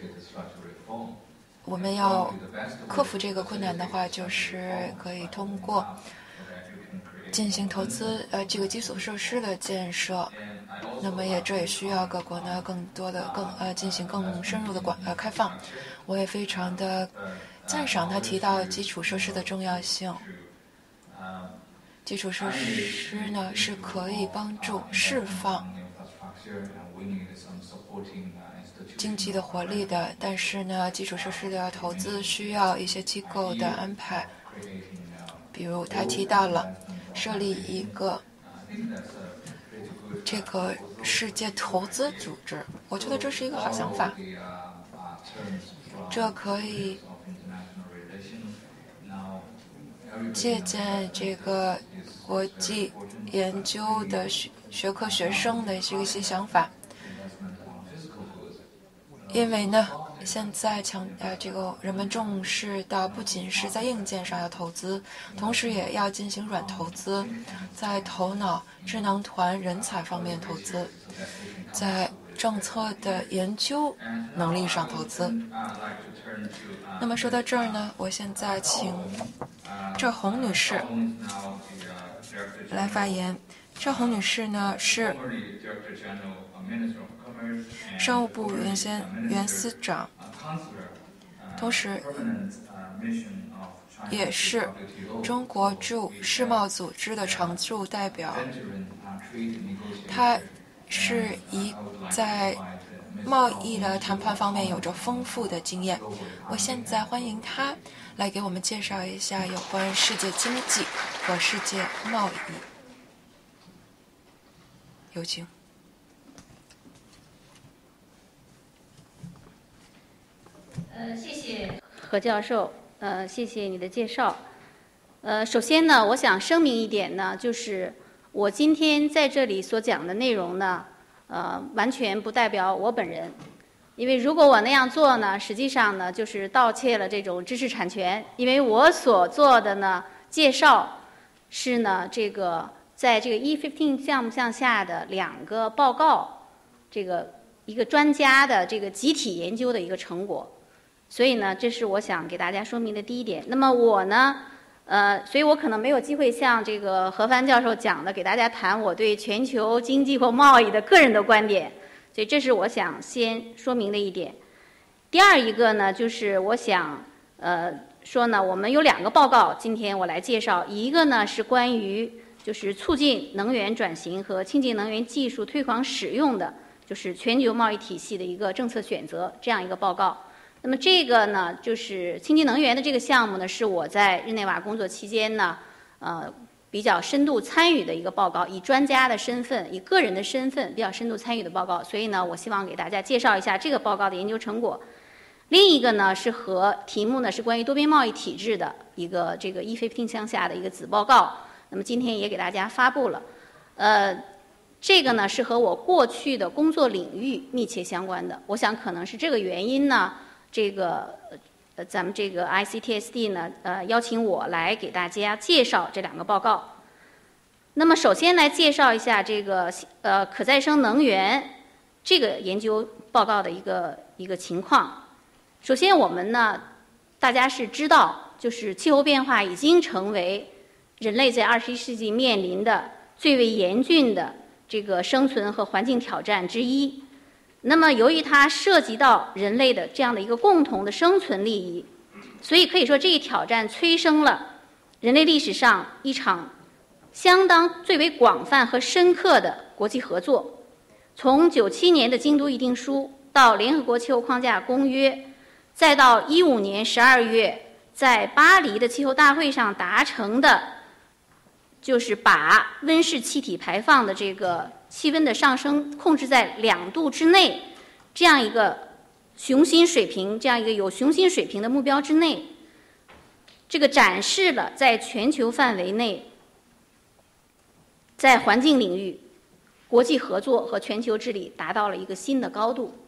S2: 我们要克服这个困难的话，就是可以通过进行投资这个基础设施的建设。那么这也需要各国呢进行更深入的开放。我也非常的赞赏他提到基础设施的重要性。基础设施呢是可以帮助释放经济的活力的，但是呢，基础设施的投资需要一些机构的安排。比如他提到了设立一个这个世界投资组织，我觉得这是一个好想法。这可以借鉴这个国际研究的学科学生的这些想法，因为呢，现在这个人们重视到不仅是在硬件上要投资，同时也要进行软投资，在头脑、智囊团、人才方面投资，在政策的研究能力上投资。那么说到这儿呢，我现在请赵红女士来发言。赵红女士呢是商务部原司长，同时也是中国驻世贸组织的常驻代表。她是在贸易的谈判方面有着丰富的经验。我现在欢迎她来给我们介绍一下有关世界经济和世界贸易。有请。
S6: 谢谢何教授，谢谢你的介绍。首先呢，我想声明一点呢，就是我今天在这里所讲的内容呢，完全不代表我本人，因为如果我那样做呢，实际上呢就是盗窃了这种知识产权。因为我所做的呢介绍是呢在这个 E15 项目项下的2个报告，一个专家的这个集体研究的一个成果。所以呢，这是我想给大家说明的第一点。那么我呢， 所以我可能没有机会像这个何帆教授讲的，给大家谈我对全球经济或贸易的个人的观点，所以这是我想先说明的一点。第二一个呢，就是我想说呢，我们有2个报告，今天我来介绍，一个呢是关于就是促进能源转型和清洁能源技术推广使用的，就是全球贸易体系的一个政策选择这样一个报告。那么这个呢，就是清洁能源的这个项目呢，是我在日内瓦工作期间呢，比较深度参与的一个报告，以专家的身份，以个人的身份比较深度参与的报告。所以呢，我希望给大家介绍一下这个报告的研究成果。另一个呢是和题目呢是关于多边贸易体制的一个这个E15项下的一个子报告。那么今天也给大家发布了。这个呢是和我过去的工作领域密切相关的。我想可能是这个原因呢，这个咱们这个 ICTSD 呢邀请我来给大家介绍这2个报告。那么首先来介绍一下这个可再生能源这个研究报告的一个情况。首先我们呢，大家是知道，就是气候变化已经成为人类在21世纪面临的最为严峻的这个生存和环境挑战之一。那么由于它涉及到人类的这样的一个共同的生存利益，所以可以说这一挑战催生了人类历史上一场相当最为广泛和深刻的国际合作。从97年的京都议定书到联合国气候框架公约，再到15年12月在巴黎的气候大会上达成的，就是把温室气体排放的这个气温的上升控制在2度之内，这样一个雄心水平，这样一个有雄心水平的目标之内，这个展示了在全球范围内，在环境领域，国际合作和全球治理达到了一个新的高度。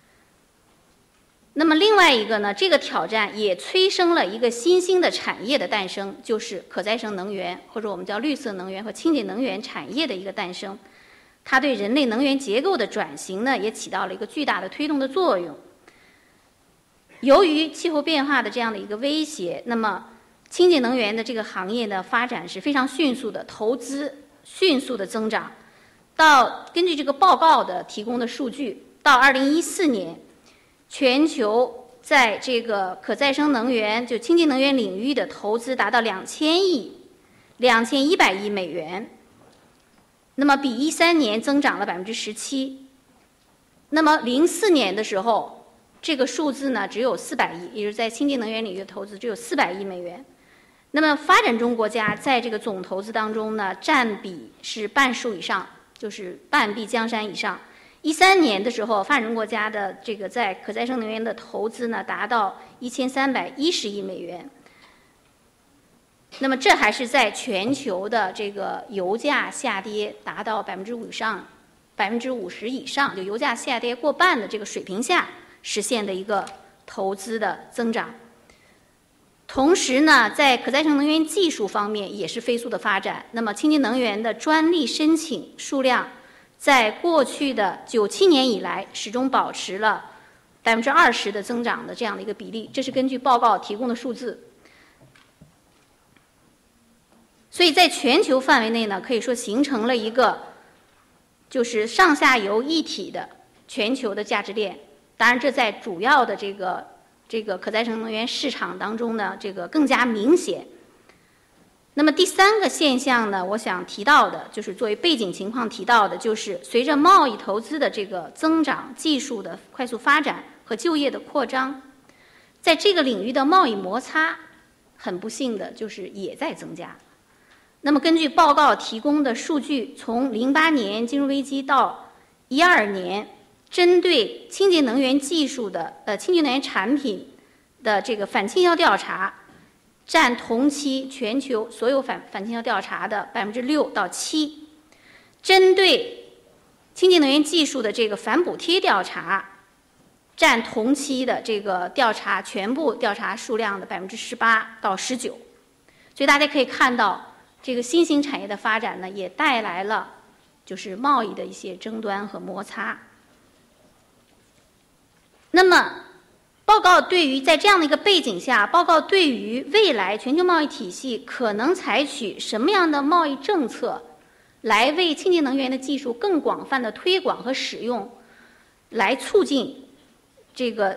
S6: 那么另外一个呢，这个挑战也催生了一个新兴的产业的诞生，就是可再生能源，或者我们叫绿色能源和清洁能源产业的一个诞生。它对人类能源结构的转型呢，也起到了一个巨大的推动的作用。由于气候变化的这样的一个威胁，那么清洁能源的这个行业的发展是非常迅速的，投资迅速的增长。根据这个报告的提供的数据，到2014年，全球在这个可再生能源就清洁能源领域的投资达到2100亿美元，那么比13年增长了17%。那么04年的时候，这个数字呢只有400亿，也就是在清洁能源领域的投资只有400亿美元。那么发展中国家在这个总投资当中呢，占比是半数以上，就是半壁江山以上。13年的时候，发展中国家的这个在可再生能源的投资呢，达到1310亿美元。那么这还是在全球的这个油价下跌达到50%以上，就油价下跌过半的这个水平下实现的一个投资的增长。同时呢，在可再生能源技术方面也是飞速的发展。那么清洁能源的专利申请数量，在过去的97年以来，始终保持了20%的增长的这样的一个比例，这是根据报告提供的数字。所以在全球范围内呢，可以说形成了一个就是上下游一体的全球的价值链。当然，这在主要的这个可再生能源市场当中呢，这个更加明显。那么第3个现象呢，我想提到的就是作为背景情况提到的，就是随着贸易投资的这个增长、技术的快速发展和就业的扩张，在这个领域的贸易摩擦，很不幸的就是也在增加。那么根据报告提供的数据，从08年金融危机到12年，针对清洁能源技术的清洁能源产品的这个反倾销调查，占同期全球所有反倾销调查的6%到7%。针对清洁能源技术的这个反补贴调查，占同期的这个调查全部调查数量的18%到19%。所以大家可以看到，这个新兴产业的发展呢，也带来了就是贸易的一些争端和摩擦。那么报告对于在这样的一个背景下，报告对于未来全球贸易体系可能采取什么样的贸易政策，来为清洁能源的技术更广泛的推广和使用，来促进这个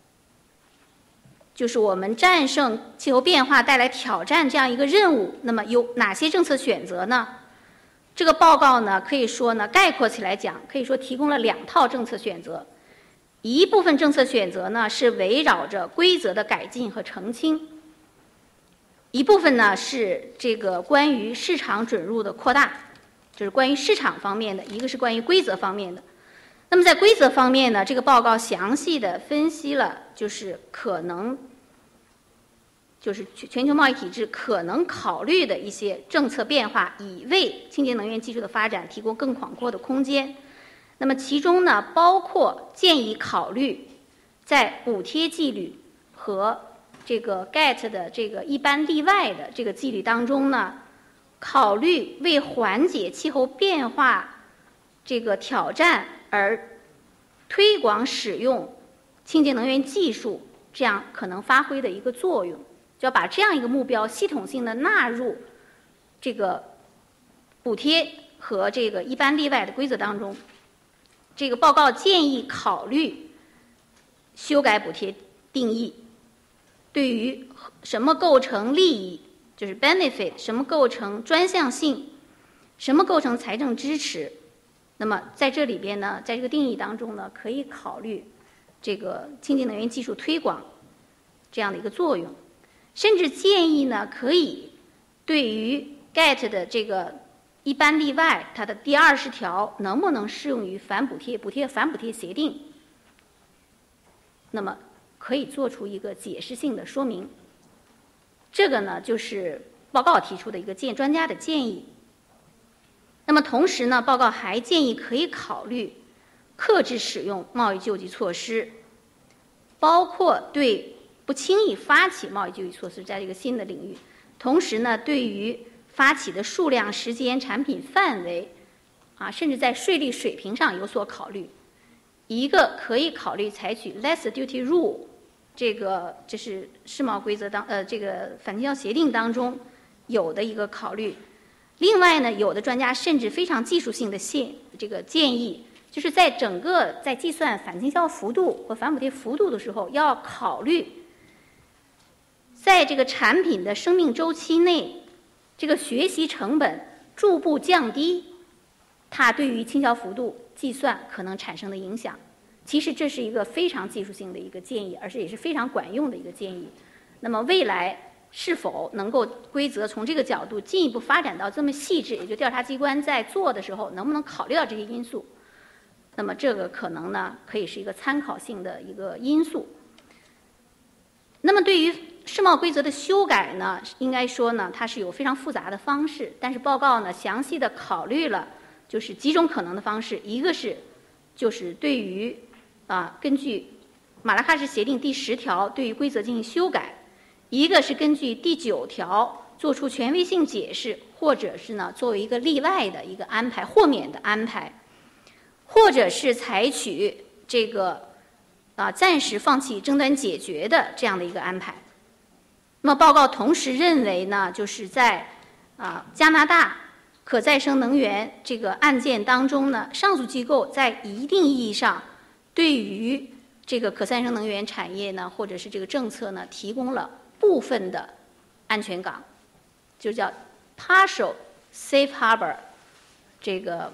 S6: 就是我们战胜气候变化带来挑战这样一个任务，那么有哪些政策选择呢？这个报告呢，可以说呢，概括起来讲，可以说提供了2套政策选择。一部分政策选择呢是围绕着规则的改进和澄清，一部分呢是这个关于市场准入的扩大，就是关于市场方面的，一个是关于规则方面的。那么在规则方面呢，这个报告详细的分析了，就是可能就是全球贸易体制可能考虑的一些政策变化，以为清洁能源技术的发展提供更广阔的空间。那么其中呢，包括建议考虑在补贴纪律和这个 GET 的这个一般例外的这个纪律当中呢，考虑为缓解气候变化这个挑战而推广使用清洁能源技术，这样可能发挥的一个作用，就要把这样一个目标系统性的纳入这个补贴和这个一般例外的规则当中。这个报告建议考虑修改补贴定义，对于什么构成利益，就是 benefit， 什么构成专项性，什么构成财政支持。那么在这里边呢，在这个定义当中呢，可以考虑这个清洁能源技术推广这样的一个作用，甚至建议呢，可以对于 GET 的这个一般例外，它的第20条能不能适用于反补贴协定？那么可以做出一个解释性的说明。这个呢，就是报告提出的一个专家的建议。那么同时呢，报告还建议可以考虑克制使用贸易救济措施，包括对不轻易发起贸易救济措施在这个新的领域，同时呢，对于发起的数量、时间、产品范围，甚至在税率水平上有所考虑。一个可以考虑采取 less duty rule， 这是世贸规则这个反倾销协定当中有的一个考虑。另外呢，有的专家甚至非常技术性的建议，就是在整个在计算反倾销幅度和反补贴幅度的时候，要考虑在这个产品的生命周期内，这个学习成本逐步降低，它对于倾销幅度计算可能产生的影响。其实这是一个非常技术性的一个建议，而且也是非常管用的一个建议。那么未来是否能够规则从这个角度进一步发展到这么细致，也就调查机关在做的时候能不能考虑到这些因素，那么这个可能呢，可以是一个参考性的一个因素。那么对于世贸规则的修改呢，应该说呢，它是有非常复杂的方式，但是报告呢详细的考虑了就是几种可能的方式。一个是就是对于根据马拉喀什协定第10条对于规则进行修改，一个是根据第9条做出权威性解释，或者是呢作为一个例外的一个安排，豁免的安排，或者是采取这个暂时放弃争端解决的这样的一个安排。那么报告同时认为呢，就是在加拿大可再生能源这个案件当中呢，上诉机构在一定意义上对于这个可再生能源产业呢，或者是这个政策呢，提供了部分的安全港，就叫 partial safe harbor， 这个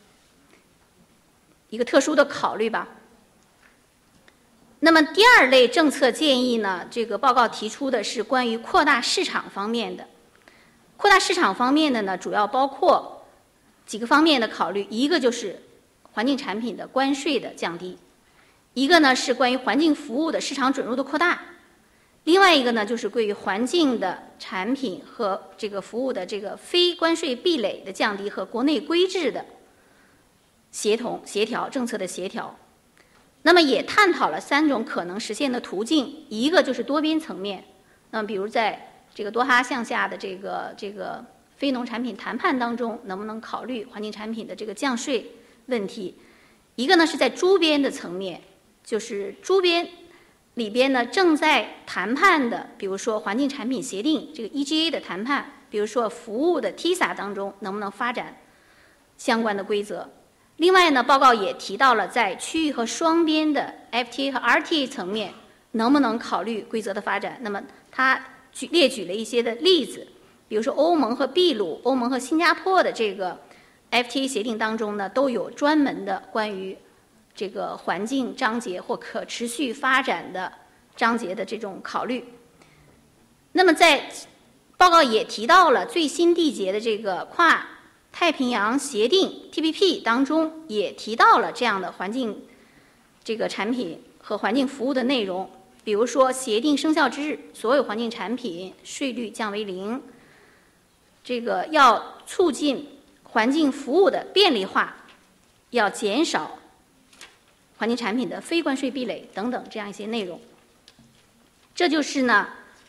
S6: 一个特殊的考虑吧。那么第2类政策建议呢，这个报告提出的是关于扩大市场方面的。扩大市场方面的呢，主要包括几个方面的考虑，一个就是环境产品的关税的降低，一个呢是关于环境服务的市场准入的扩大，另外一个呢就是关于环境的产品和这个服务的这个非关税壁垒的降低和国内规制的协调政策的协调。那么也探讨了3种可能实现的途径，一个就是多边层面，那么比如在这个多哈向下的这个非农产品谈判当中，能不能考虑环境产品的这个降税问题？一个呢是在周边的层面，就是周边里边呢正在谈判的，比如说环境产品协定这个 EGA 的谈判，比如说服务的 TISA 当中能不能发展相关的规则。另外呢，报告也提到了在区域和双边的 FTA 和 RTA 层面能不能考虑规则的发展。那么他列举了一些的例子，比如说欧盟和秘鲁、欧盟和新加坡的这个 FTA 协定当中呢，都有专门的关于这个环境章节或可持续发展的章节的这种考虑。那么在报告也提到了最新缔结的这个跨太平洋协定 TPP 当中也提到了这样的环境这个产品和环境服务的内容，比如说协定生效之日，所有环境产品税率降为0，这个要促进环境服务的便利化，要减少环境产品的非关税壁垒等等这样一些内容。这就是呢，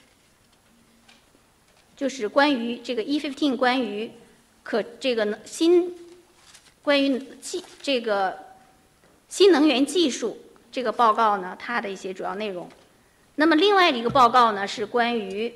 S6: 就是关于这个 E15 关于关于这个新能源技术这个报告呢，它的一些主要内容。那么另外一个报告呢，是关于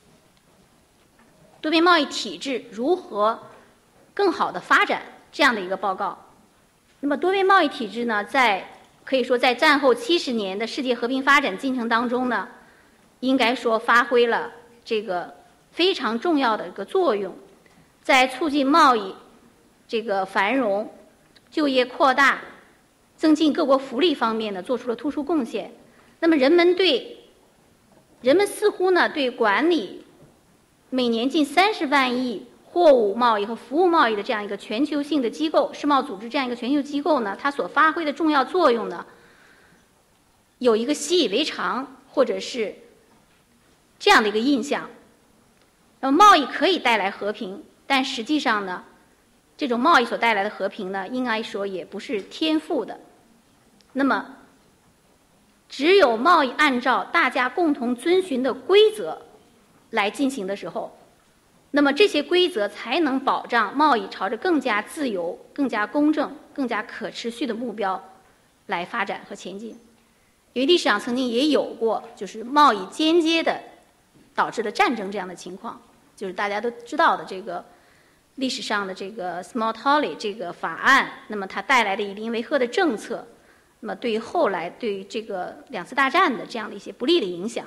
S6: 多边贸易体制如何更好的发展这样的一个报告。那么多边贸易体制呢，可以说在战后70年的世界和平发展进程当中呢，应该说发挥了这个非常重要的一个作用，在促进贸易这个繁荣、就业扩大、增进各国福利方面呢，做出了突出贡献。那么人们似乎呢，对管理每年近30万亿货物贸易和服务贸易的这样一个全球性的机构，世贸组织这样一个全球机构呢，它所发挥的重要作用呢，有一个习以为常或者是这样的一个印象。那么贸易可以带来和平，但实际上呢，这种贸易所带来的和平呢，应该说也不是天赋的。那么只有贸易按照大家共同遵循的规则来进行的时候，那么这些规则才能保障贸易朝着更加自由、更加公正、更加可持续的目标来发展和前进。因为历史上曾经也有过就是贸易间接的导致的战争这样的情况，就是大家都知道的这个历史上的这个 Small-Tolley 这个法案，那么它带来的以邻为壑的政策，那么对于后来对于这个2次大战的这样的一些不利的影响。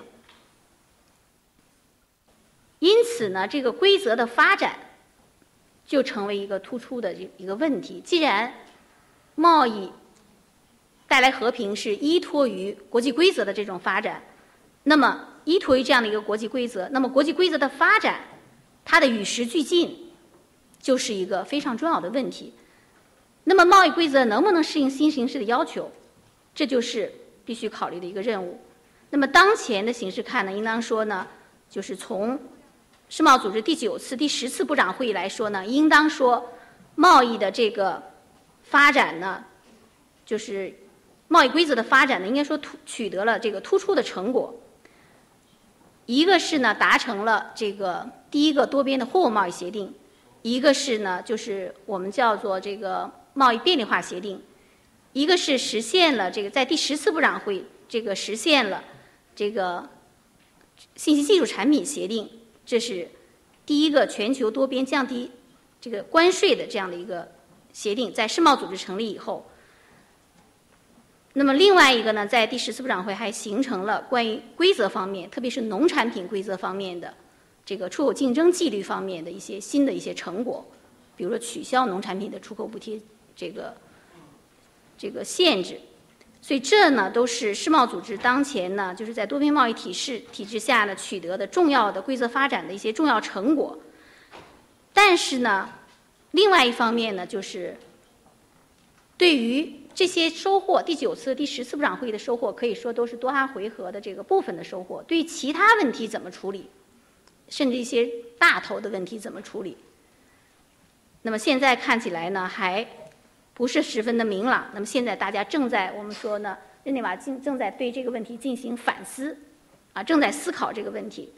S6: 因此呢，这个规则的发展就成为一个突出的一个问题。既然贸易带来和平是依托于国际规则的这种发展，那么依托于这样的一个国际规则，那么国际规则的发展，它的与时俱进就是一个非常重要的问题。那么贸易规则能不能适应新形势的要求，这就是必须考虑的一个任务。那么当前的形势看呢，应当说呢，就是从世贸组织第9次、第10次部长会议来说呢，应当说贸易的这个发展呢，就是贸易规则的发展呢，应该说取得了这个突出的成果。一个是呢，达成了这个第一个多边的货物贸易协定；一个是呢，就是我们叫做这个贸易便利化协定；一个是实现了这个在第10次部长会这个实现了这个信息技术产品协定。这是第一个全球多边降低这个关税的这样的一个协定，在世贸组织成立以后。那么另外一个呢，在第10次部长会还形成了关于规则方面，特别是农产品规则方面的这个出口竞争纪律方面的一些新的一些成果，比如说取消农产品的出口补贴这个限制。所以这呢，都是世贸组织当前呢，就是在多边贸易体制下呢取得的重要的规则发展的一些重要成果。但是呢，另外一方面呢，就是对于这些收获，第9次、第10次部长会议的收获，可以说都是多哈回合的这个部分的收获。对于其他问题怎么处理，甚至一些大头的问题怎么处理，那么现在看起来呢，还不是十分的明朗。那么现在大家我们说呢，日内瓦正在对这个问题进行反思，正在思考这个问题，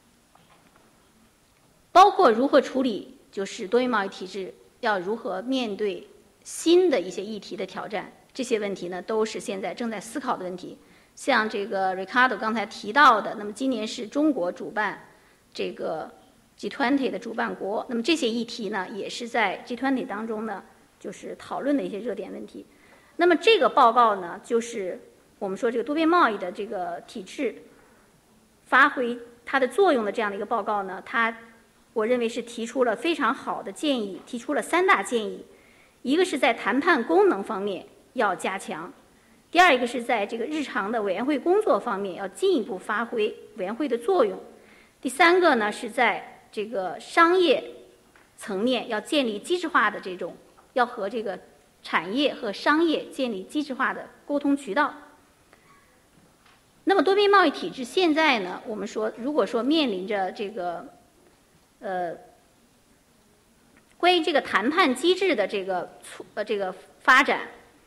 S6: 包括如何处理，就是多边贸易体制要如何面对新的一些议题的挑战，这些问题呢，都是现在正在思考的问题。 像这个 Ricardo 刚才提到的，那么今年是中国主办这个 G20 的主办国，那么这些议题呢，也是在 G20 当中呢，就是讨论的一些热点问题。那么这个报告呢，就是我们说这个多边贸易的这个体制发挥它的作用的这样的一个报告呢，我认为是提出了非常好的建议，提出了3大建议。一个是在谈判功能方面要加强，第二一个是在这个日常的委员会工作方面要进一步发挥委员会的作用，第3个呢是在这个商业层面要建立机制化的这种，要和这个产业和商业建立机制化的沟通渠道。那么多边贸易体制现在呢，我们说如果说面临着这个关于这个谈判机制的这个发展，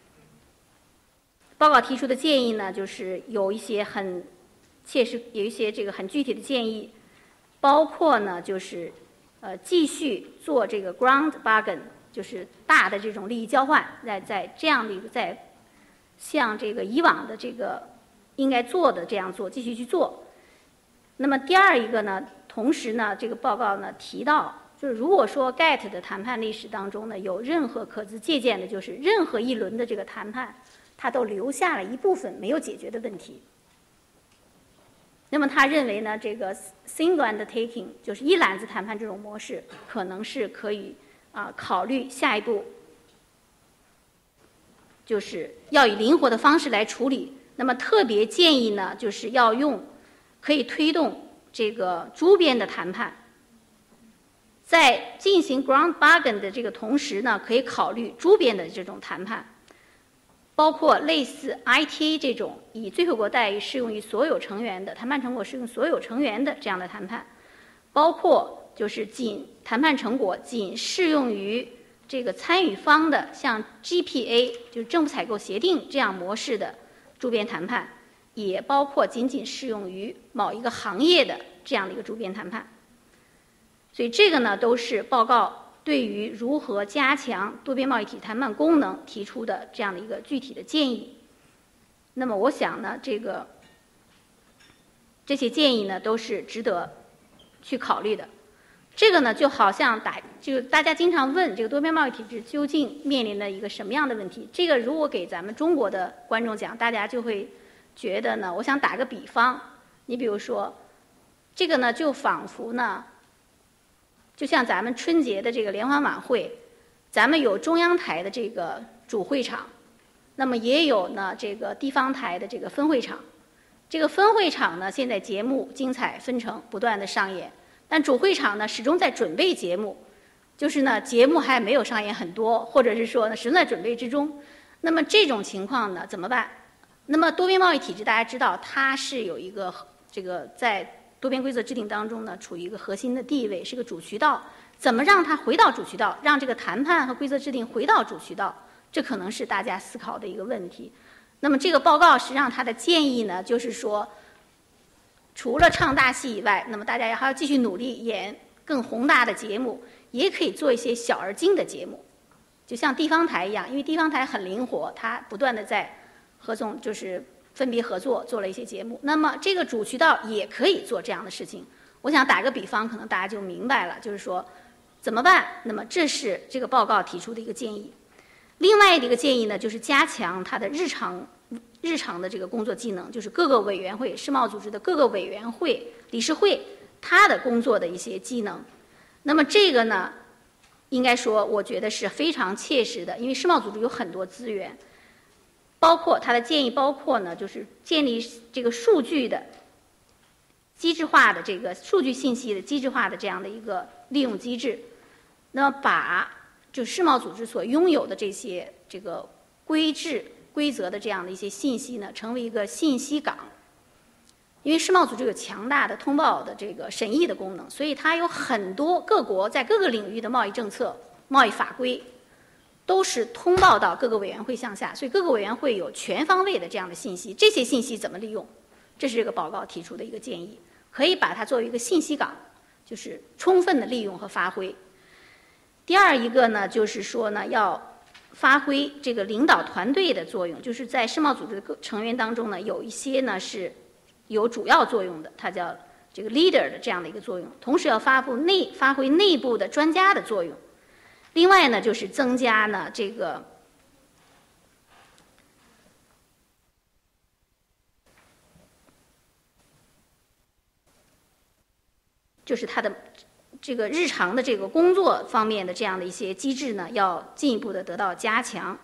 S6: 报告提出的建议呢，就是有一些很切实，有一些这个很具体的建议，包括呢就是继续做这个 ground bargain， 就是大的这种利益交换，在这样的一个在像这个以往的这个应该做的这样做，继续去做。那么第二一个呢，同时呢，这个报告呢提到，就是如果说 GATT 的谈判历史当中呢有任何可资借鉴的，就是任何一轮的这个谈判，它都留下了一部分没有解决的问题。那么他认为呢，这个 single undertaking 就是一揽子谈判这种模式，可能是可以考虑下一步，就是要以灵活的方式来处理。那么特别建议呢，就是要用可以推动这个诸边的谈判，在进行 ground bargain 的这个同时呢，可以考虑诸边的这种谈判。包括类似 ITA 这种以最惠国待遇适用于所有成员的谈判成果适用所有成员的这样的谈判，包括就是谈判成果仅适用于这个参与方的，像 GPA 就是政府采购协定这样模式的诸边谈判，也包括仅适用于某一个行业的这样的一个诸边谈判。所以这个呢，都是报告对于如何加强多边贸易体谈判功能提出的这样的一个具体的建议。那么我想呢，这些建议呢都是值得去考虑的。这个呢就好像就大家经常问这个多边贸易体制究竟面临了一个什么样的问题？这个如果给咱们中国的观众讲，大家就会觉得呢，我想打个比方，你比如说，这个呢就仿佛呢，就像咱们春节的这个联欢晚会，咱们有中央台的这个主会场，那么也有呢这个地方台的这个分会场。这个分会场呢，现在节目精彩纷呈，不断的上演，但主会场呢始终在准备节目，就是呢节目还没有上演很多，或者是说呢始终在准备之中。那么这种情况呢怎么办？那么多边贸易体制大家知道，它是有一个这个在多边规则制定当中呢，处于一个核心的地位，是个主渠道。怎么让它回到主渠道，让这个谈判和规则制定回到主渠道，这可能是大家思考的一个问题。那么这个报告实际上它的建议呢，就是说，除了唱大戏以外，那么大家还要继续努力演更宏大的节目，也可以做一些小而精的节目，就像地方台一样，因为地方台很灵活，它不断的在合纵就是分别合作做了一些节目。那么这个主渠道也可以做这样的事情。我想打个比方，可能大家就明白了，就是说怎么办？那么这是这个报告提出的一个建议。另外一个建议呢，就是加强它的日常的这个工作技能，就是各个委员会、世贸组织的各个委员会、理事会它的工作的一些技能。那么这个呢，应该说我觉得是非常切实的，因为世贸组织有很多资源，包括他的建议包括呢，就是建立这个数据的机制化的这个数据信息的机制化的这样的一个利用机制，那么把就世贸组织所拥有的这些这个规则的这样的一些信息呢，成为一个信息港。因为世贸组织有强大的通报的这个审议的功能，所以它有很多各国在各个领域的贸易政策、贸易法规都是通报到各个委员会项下，所以各个委员会有全方位的这样的信息。这些信息怎么利用？这是这个报告提出的一个建议，可以把它作为一个信息港，就是充分的利用和发挥。第二一个呢，就是说呢，要发挥这个领导团队的作用，就是在世贸组织的成员当中呢，有一些呢是有主要作用的，它叫这个 leader 的这样的一个作用，同时要发挥内部的专家的作用。另外呢，就是增加呢这个就是它的这个日常的这个工作方面的这样的一些机制呢，要进一步的得到加强。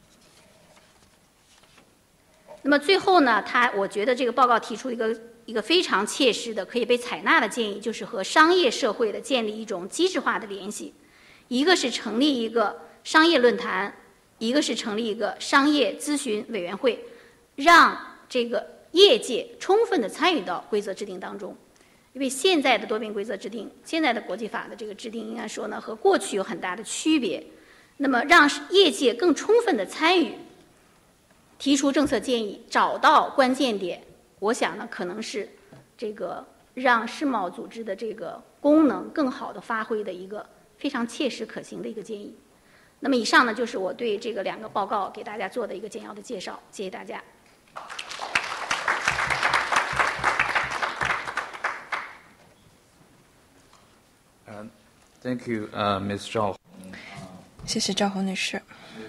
S6: 那么最后呢，我觉得这个报告提出一个非常切实的可以被采纳的建议，就是和商业社会的建立一种机制化的联系。一个是成立一个商业论坛，一个是成立一个商业咨询委员会，让这个业界充分的参与到规则制定当中。因为现在的多边规则制定，现在的国际法的这个制定，应该说呢和过去有很大的区别。那么让业界更充分的参与，提出政策建议，找到关键点，我想呢可能是这个让世贸组织的这个功能更好的发挥的一个非常切实可行的一个建议。那么以上呢就是我对这个2个报告给大家做的一个简要的介绍，谢谢大家。
S3: Thank you, Ms. Zhao.
S2: 谢谢赵红女士。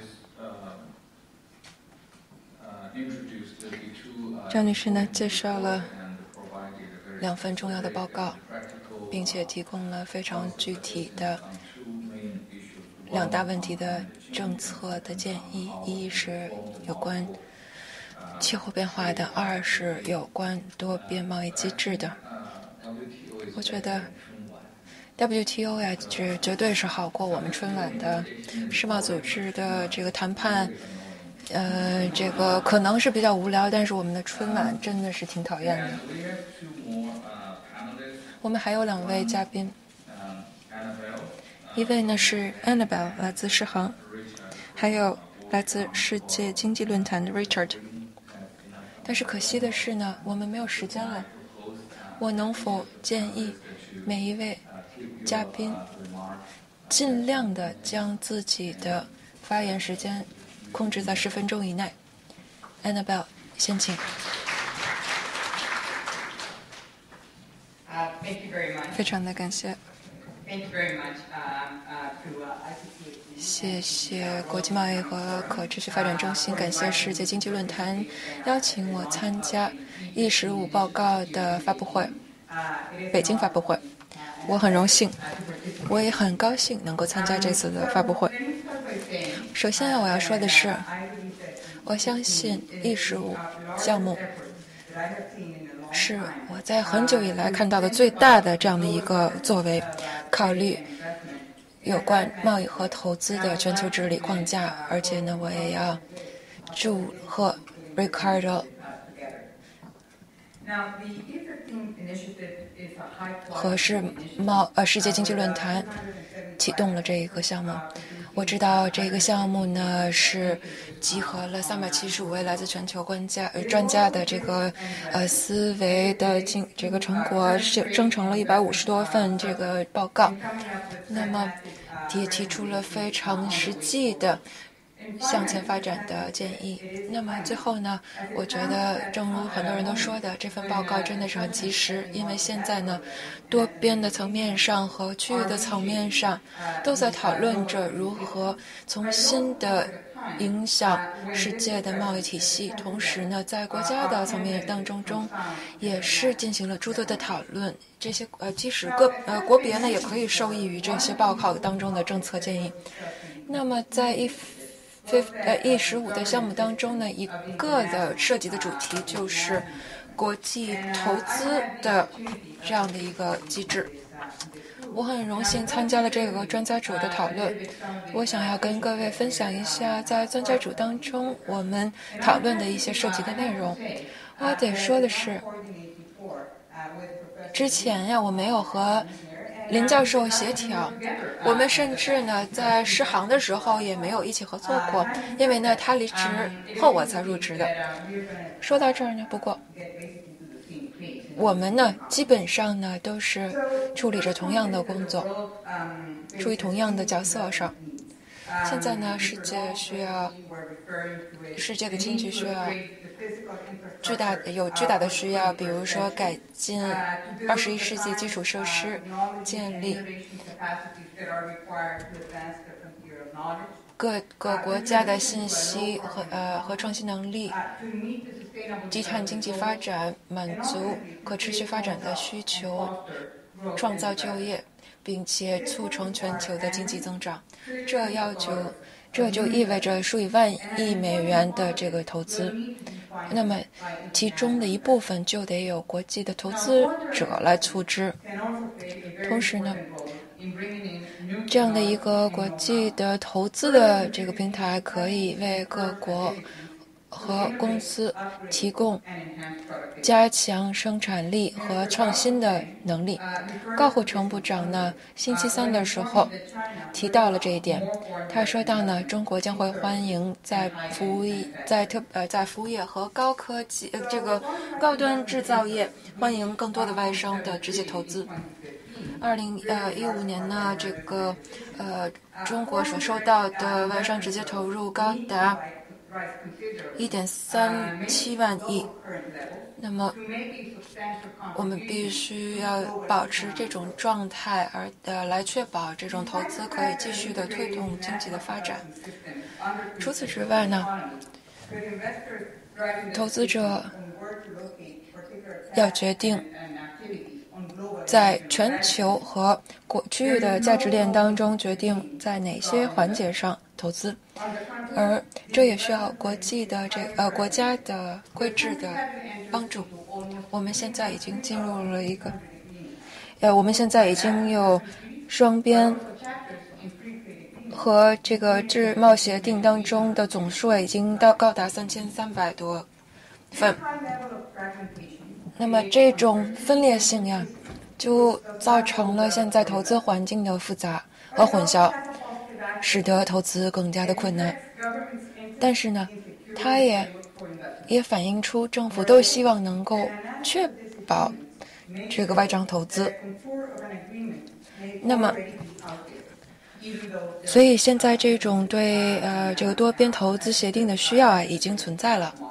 S2: 赵女士呢介绍了2份重要的报告，并且提供了非常具体的2大问题的政策的建议：一是有关气候变化的，2是有关多边贸易机制的。我觉得 WTO 呀，这绝对是好过我们春晚的世贸组织的这个谈判。这个可能是比较无聊，但是我们的春晚真的是挺讨厌的。我们还有2位嘉宾，一位呢是 Annabelle 来自世行，还有来自世界经济论坛的 Richard。但是可惜的是呢，我们没有时间了。我能否建议每一位嘉宾尽量的将自己的发言时间控制在10分钟以内。Annabelle， 先请。非常的感谢。谢谢国际贸易和可持续发展中心，感谢世界经济论坛邀请我参加E15报告的发布会，北京发布会。我很荣幸，我也很高兴能够参加这次的发布会。首先我要说的是，我相信E15项目是我在很久以来看到的最大的这样的一个作为，考虑有关贸易和投资的全球治理框架。而且呢，我也要祝贺 Ricardo 和世界经济论坛启动了这一个项目。我知道这个项目呢是集合了375位来自全球专家的这个思维的这个成果，生成了150多份这个报告。那么也提出了非常实际的向前发展的建议。那么最后呢，我觉得正如很多人都说的，这份报告真的是很及时，因为现在呢，多边的层面上和区域的层面上都在讨论着如何重新的影响世界的贸易体系，同时呢，在国家的层面当中也是进行了诸多的讨论。这些即使国别呢也可以受益于这些报告当中的政策建议。那么在E15的项目当中呢，一个的涉及的主题就是国际投资的这样的一个机制。我很荣幸参加了这个专家组的讨论，我想要跟各位分享一下在专家组当中我们讨论的一些涉及的内容。我得说的是，之前呀，我没有和林教授协调，我们甚至呢在世行的时候也没有一起合作过，因为呢他离职后我才入职的。说到这儿呢，不过我们呢基本上呢都是处理着同样的工作，处于同样的角色上。 现在呢，世界的经济需要巨大的需要，比如说改进21世纪基础设施，建立各个国家的信息和创新能力，低碳经济发展，满足可持续发展的需求，创造就业，并且促成全球的经济增长。这就意味着数以万亿美元的这个投资，那么其中的一部分就得有国际的投资者来促支。同时呢，这样的一个国际的投资的这个平台可以为各国和公司提供加强生产力和创新的能力。高虎城部长呢，星期三的时候提到了这一点。他说到呢，中国将会欢迎在服务业和高科技这个高端制造业，欢迎更多的外商的直接投资。2015年呢，这个中国所收到的外商直接投入高达1.37万亿。那么我们必须要保持这种状态，来确保这种投资可以继续的推动经济的发展。除此之外呢，投资者要决定在全球和区域的价值链当中决定在哪些环节上投资，而这也需要国家的规制的帮助。我们现在已经进入了我们现在已经有双边和这个自贸协定当中的总数已经高达3300多份。那么这种分裂性呀，就造成了现在投资环境的复杂和混淆，使得投资更加的困难。但是呢，它也反映出政府都希望能够确保这个外商投资。那么，所以现在这种对这个多边投资协定的需要已经存在了。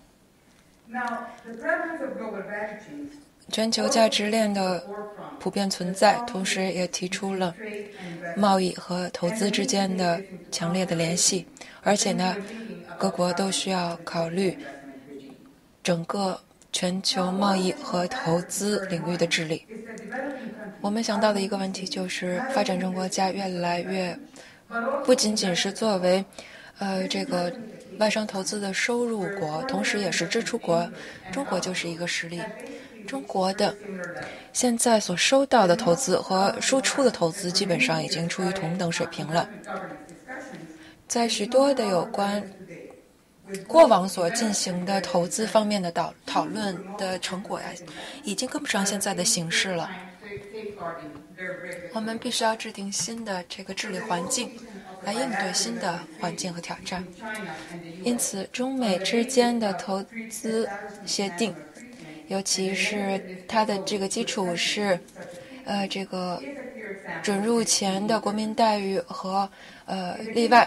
S2: 全球价值链的普遍存在，同时也提出了贸易和投资之间的强烈的联系，而且呢，各国都需要考虑整个全球贸易和投资领域的治理。我们想到的一个问题就是，发展中国家越来越不仅仅是作为这个外商投资的收入国，同时也是支出国。中国就是一个实例。中国的现在所收到的投资和输出的投资基本上已经处于同等水平了。在许多的有关过往所进行的投资方面的讨论的成果已经跟不上现在的形势了。我们必须要制定新的这个治理环境，来应对新的环境和挑战。因此，中美之间的投资协定，尤其是它的这个基础是，这个准入前的国民待遇和例外。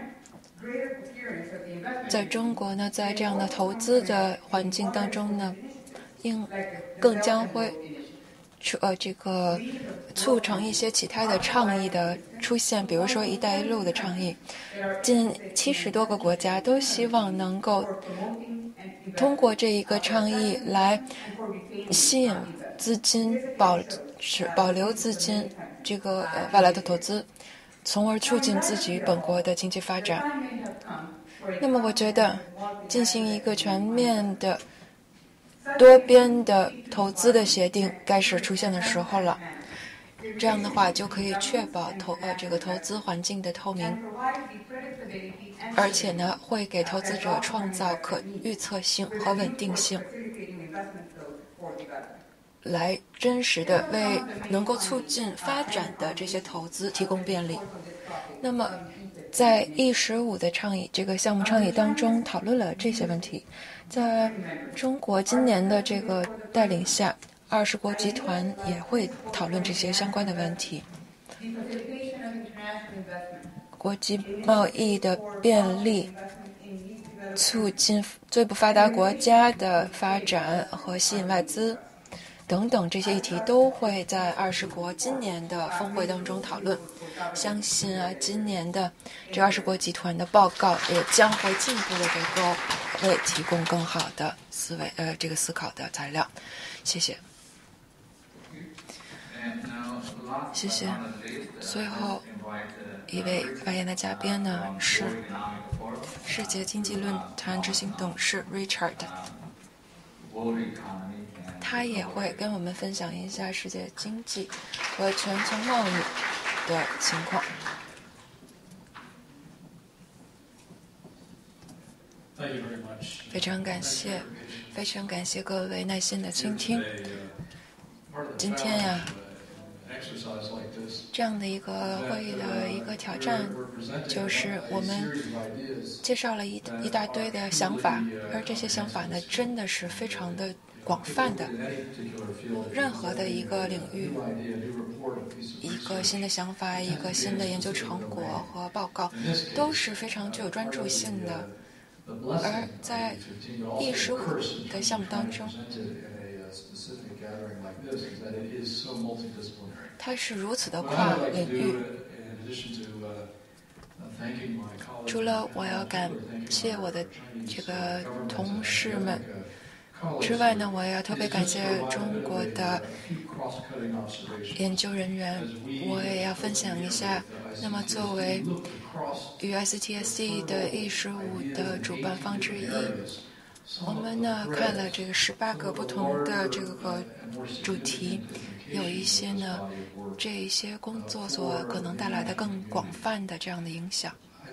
S2: 在中国呢，在这样的投资的环境当中呢，更将会这个促成一些其他的倡议的出现，比如说“一带一路”的倡议。近70多个国家都希望能够通过这一个倡议来吸引资金，保留资金这个外来的投资，从而促进自己本国的经济发展。那么我觉得进行一个全面的多边的投资的协定该是出现的时候了。这样的话就可以确保这个投资环境的透明，而且呢会给投资者创造可预测性和稳定性，来真实的为能够促进发展的这些投资提供便利。那么在E15的这个项目倡议当中讨论了这些问题。在中国今年的这个带领下，20国集团也会讨论这些相关的问题。 国际贸易的便利，促进最不发达国家的发展和吸引外资等等这些议题都会在20国今年的峰会当中讨论。相信今年的这20国集团的报告也将会进一步的给各位提供更好的思考的材料。谢谢。谢谢。最后一位发言的嘉宾呢是世界经济论坛执行董事 Richard， 他也会跟我们分享一下世界经济和全球贸易的情况。非常感谢各位耐心的倾听。今天呀，这样的一个会议的一个挑战，就是我们介绍了一大堆的想法，而这些想法呢，真的是非常的广泛的。任何的一个领域，一个新的想法，一个新的研究成果和报告，都是非常具有专注性的。而在E15的项目当中，它是如此的跨领域。除了我要感谢我的这个同事们之外呢，我也要特别感谢中国的研究人员。我也要分享一下，那么作为与 ICTSE 的E15的主办方之一，我们呢看了这个18个不同的这个主题，有一些呢这一些工作所可能带来的更广泛的这样的影响。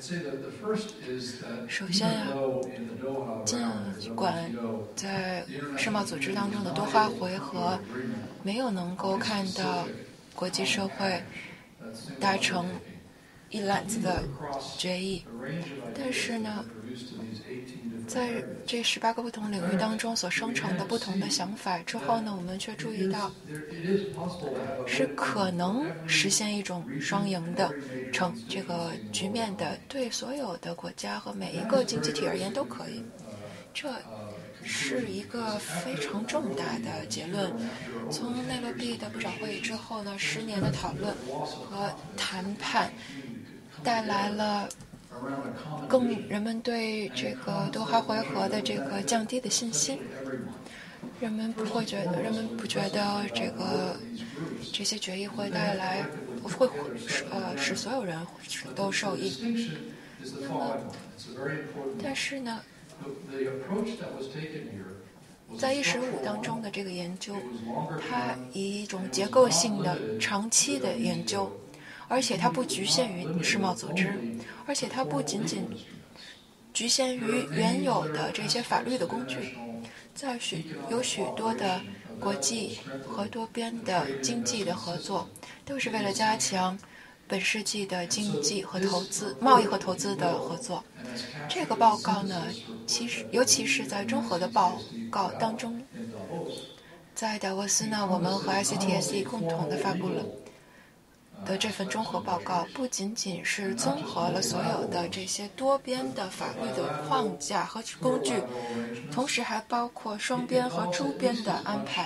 S2: 首先呀，尽管在世贸组织当中的多哈回合没有能够看到国际社会达成一揽子的决议，但是呢，在这18个不同领域当中所生成的不同的想法之后呢，我们却注意到是可能实现一种双赢的这个局面的，对所有的国家和每一个经济体而言都可以。这是一个非常重大的结论。从内罗毕的部长会议之后呢，10年的讨论和谈判带来了人们对这个多哈回合的这个降低的信心。人们不觉得这些决议会带来使所有人都受益。那么，但是呢，在E15当中的这个研究，它以一种结构性的长期的研究，而且它不局限于世贸组织，而且它不仅仅局限于原有的这些法律的工具，有许多的国际和多边的经济的合作，都是为了加强本世纪的经济和贸易和投资的合作。这个报告呢，尤其是在综合的报告当中，在达沃斯呢，我们和 ICTSE 共同的发布了的这份综合报告，不仅仅是综合了所有的这些多边的法律的框架和工具，同时还包括双边和诸边的安排。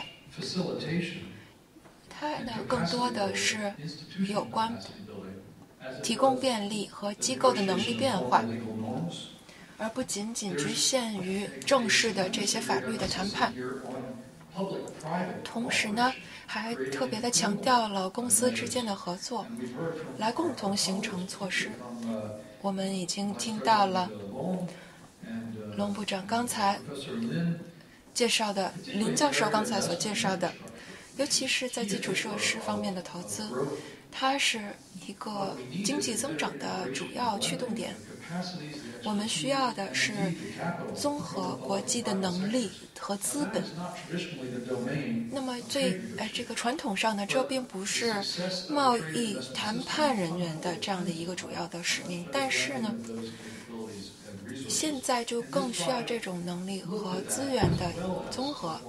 S2: 它呢，更多的是有关提供便利和机构的能力变化，而不仅仅局限于正式的这些法律的谈判。同时呢，还特别的强调了公司之间的合作，来共同形成措施。我们已经听到了龙部长刚才介绍的，林教授刚才所介绍的，尤其是在基础设施方面的投资，它是一个经济增长的主要驱动点。我们需要的是综合国际的能力和资本。那么这个传统上呢，这并不是贸易谈判人员的这样的一个主要的使命，但是呢，现在就更需要这种能力和资源的综合。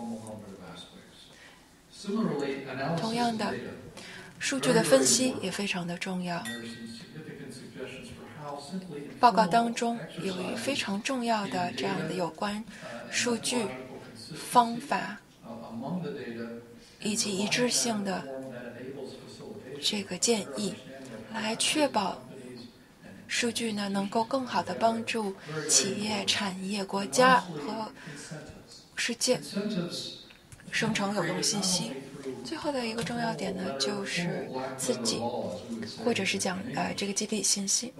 S2: 同样的，数据的分析也非常的重要。 报告当中有非常重要的这样的有关数据、方法以及一致性的这个建议，来确保数据呢能够更好地帮助企业、产业、国家和世界生成有用信息。最后的一个重要点呢，就是刺激，或者是讲这个激励信息，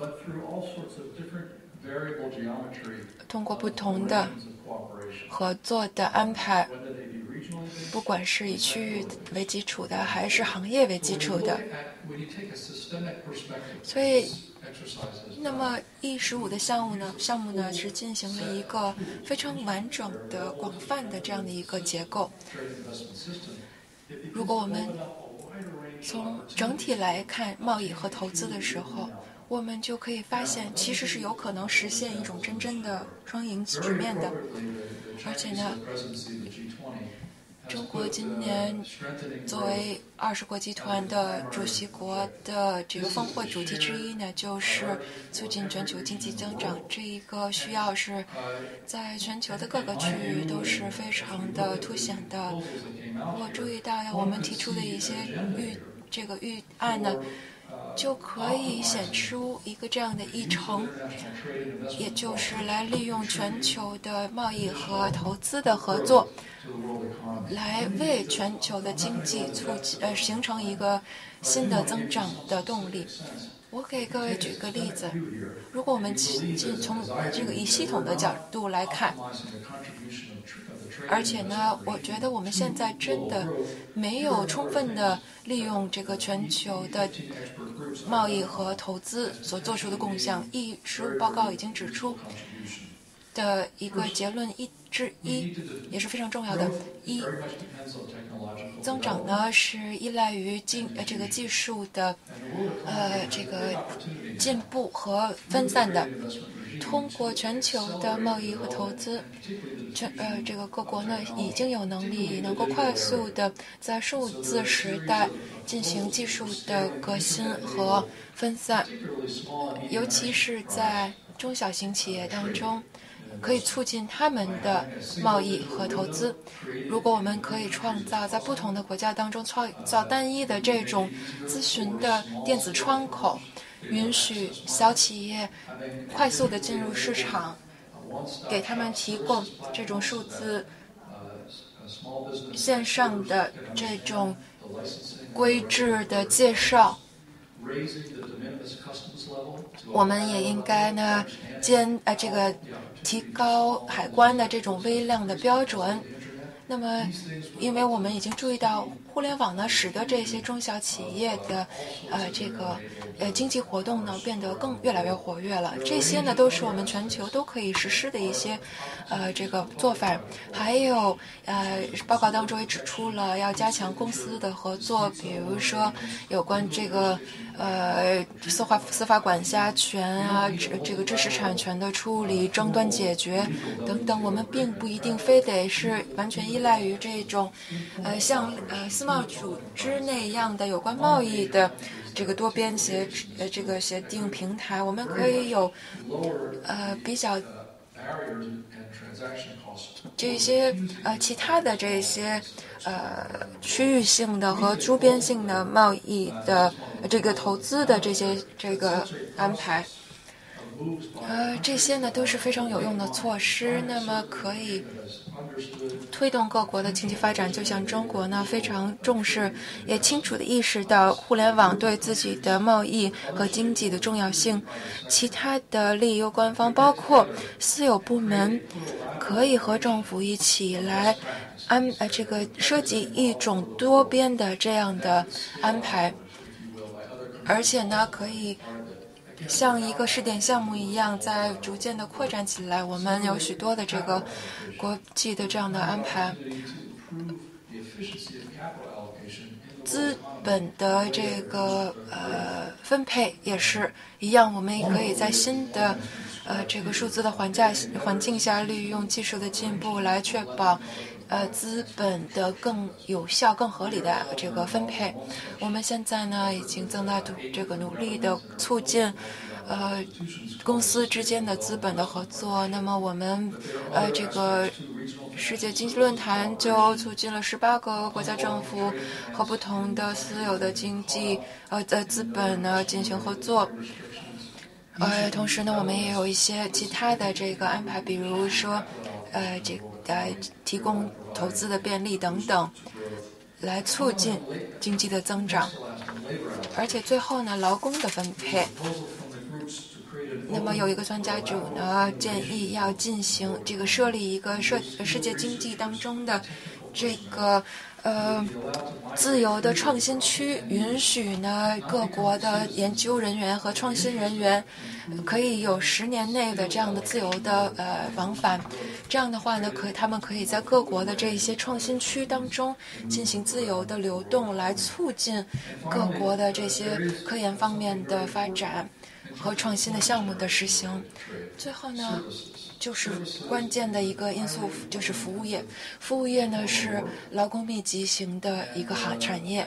S2: 通过不同的合作的安排，不管是以区域为基础的，还是行业为基础的。所以，那么E15的项目呢是进行了一个非常完整的、广泛的这样的一个结构。如果我们从整体来看贸易和投资的时候，我们就可以发现，其实是有可能实现一种真正的双赢局面的。而且呢，中国今年作为20国集团的主席国的这个峰会主题之一呢，就是促进全球经济增长。这一个需要是在全球的各个区域都是非常的凸显的。我注意到我们提出的一些预案呢，就可以显出一个这样的议程，也就是来利用全球的贸易和投资的合作，来为全球的经济形成一个新的增长的动力。我给各位举个例子，如果我们从这个以系统的角度来看，而且呢，我觉得我们现在真的没有充分的利用这个全球的贸易和投资所做出的贡献。E15报告已经指出的一个结论之一，也是非常重要的。增长呢是依赖于这个技术的这个进步和分散的。通过全球的贸易和投资，这个各国呢已经有能力能够快速的在数字时代进行技术的革新和分散，尤其是在中小型企业当中，可以促进他们的贸易和投资。如果我们可以创造在不同的国家当中创造单一的这种咨询的电子窗口，允许小企业快速地进入市场，给他们提供这种数字线上的这种规制的介绍。我们也应该呢提高海关的这种微量的标准。那么，因为我们已经注意到，互联网呢使得这些中小企业的经济活动呢变得越来越活跃了。这些呢都是我们全球都可以实施的一些这个做法。还有报告当中也指出了要加强公司的合作，比如说有关这个司法管辖权啊，这个知识产权的处理、争端解决等等。我们并不一定非得是完全依赖于这种像世贸组织那样的有关贸易的这个多边协定平台。我们可以有比较这些其他的这些区域性的和周边性的贸易的这个投资的这个安排。这些呢都是非常有用的措施，那么可以推动各国的经济发展。就像中国呢非常重视，也清楚地意识到互联网对自己的贸易和经济的重要性。其他的利益官方，包括私有部门，可以和政府一起来这个设计一种多边的这样的安排，而且呢可以像一个试点项目一样，在逐渐的扩展起来。我们有许多的这个国际的这样的安排，资本的这个分配也是一样。我们也可以在新的这个数字的环境下，利用技术的进步来确保资本的更有效、更合理的这个分配。我们现在呢已经正在这个努力的促进公司之间的资本的合作。那么我们这个世界经济论坛就促进了18个国家政府和不同的私有的经济资本呢进行合作。同时呢，我们也有一些其他的这个安排，比如说提供投资的便利等等，来促进经济的增长。而且最后呢，劳工的分配。那么有一个专家组呢建议要进行这个设立一个世界经济当中的这个自由的创新区，允许呢各国的研究人员和创新人员可以有10年内的这样的自由的往返。这样的话呢，他们可以在各国的这些创新区当中进行自由的流动，来促进各国的这些科研方面的发展和创新的项目的实行。最后呢，就是关键的一个因素，就是服务业。服务业呢是劳工密集型的一个产业。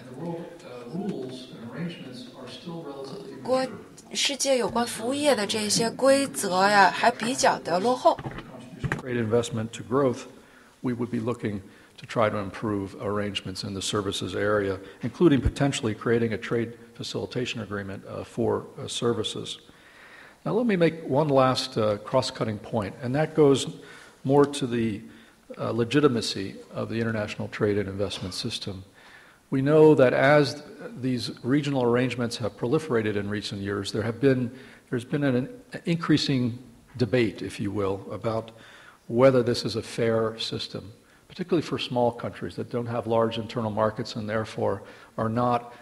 S2: 世界有关服务业的这些规则呀，还比较的落后。
S7: Trade investment to growth, we would be looking to try to improve arrangements in the services area, including potentially creating a trade facilitation agreement for services. Now, let me make one last cross-cutting point, and that goes more to the legitimacy of the international trade and investment system. We know that as these regional arrangements have proliferated in recent years, there's been an increasing debate, if you will, about whether this is a fair system, particularly for small countries that don't have large internal markets and therefore are not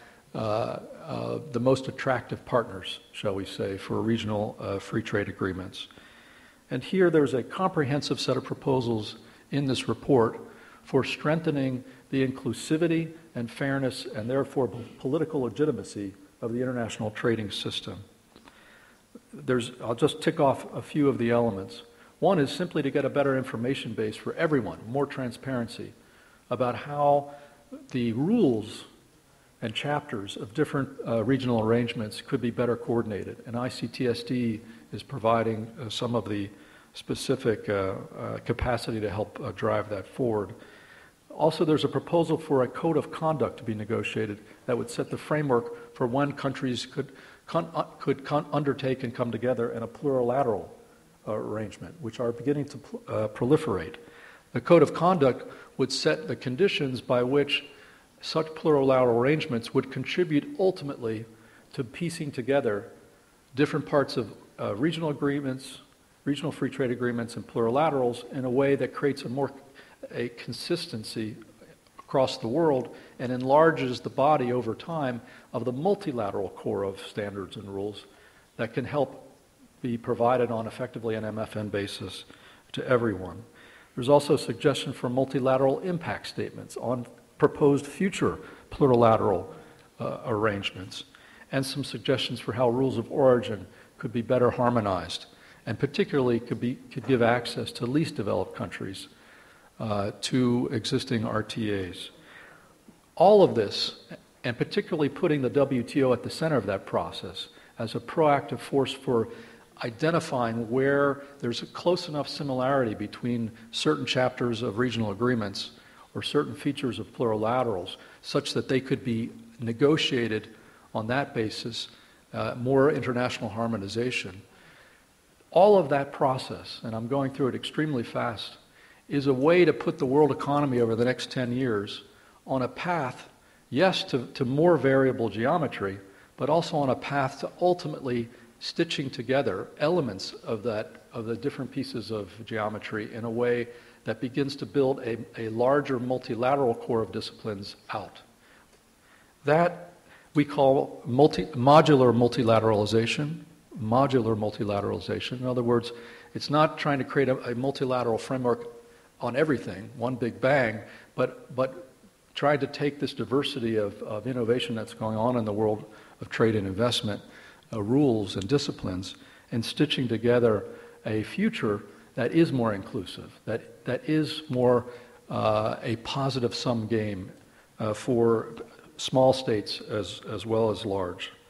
S7: the most attractive partners, shall we say, for regional free trade agreements. And here there's a comprehensive set of proposals in this report for strengthening the inclusivity and fairness and therefore political legitimacy of the international trading system. I'll just tick off a few of the elements. One is simply to get a better information base for everyone, more transparency about how the rules and chapters of different regional arrangements could be better coordinated. And ICTSD is providing some of the specific capacity to help drive that forward. Also, there's a proposal for a code of conduct to be negotiated that would set the framework for when countries could undertake and come together in a plurilateral arrangement, which are beginning to proliferate. The code of conduct would set the conditions by which such plurilateral arrangements would contribute ultimately to piecing together different parts of regional agreements, regional free trade agreements, and plurilaterals in a way that creates a consistency across the world and enlarges the body over time of the multilateral core of standards and rules that can help be provided on effectively an MFN basis to everyone. There's also a suggestion for multilateral impact statements on proposed future plurilateral arrangements, and some suggestions for how rules of origin could be better harmonized, and particularly could give access to least developed countries to existing RTAs. All of this, and particularly putting the WTO at the center of that process as a proactive force for identifying where there's a close enough similarity between certain chapters of regional agreements or certain features of plurilaterals such that they could be negotiated on that basis, more international harmonization. All of that process, and I'm going through it extremely fast, is a way to put the world economy over the next 10 years on a path, yes, to more variable geometry, but also on a path to ultimately stitching together elements of the different pieces of geometry in a way that begins to build a larger multilateral core of disciplines out. That we call modular multilateralization. Modular multilateralization. In other words, it's not trying to create a multilateral framework on everything, one big bang, but trying to take this diversity of innovation that's going on in the world of trade and investment, rules and disciplines, and stitching together a future that is more inclusive, that is more a positive sum game for small states as well as large.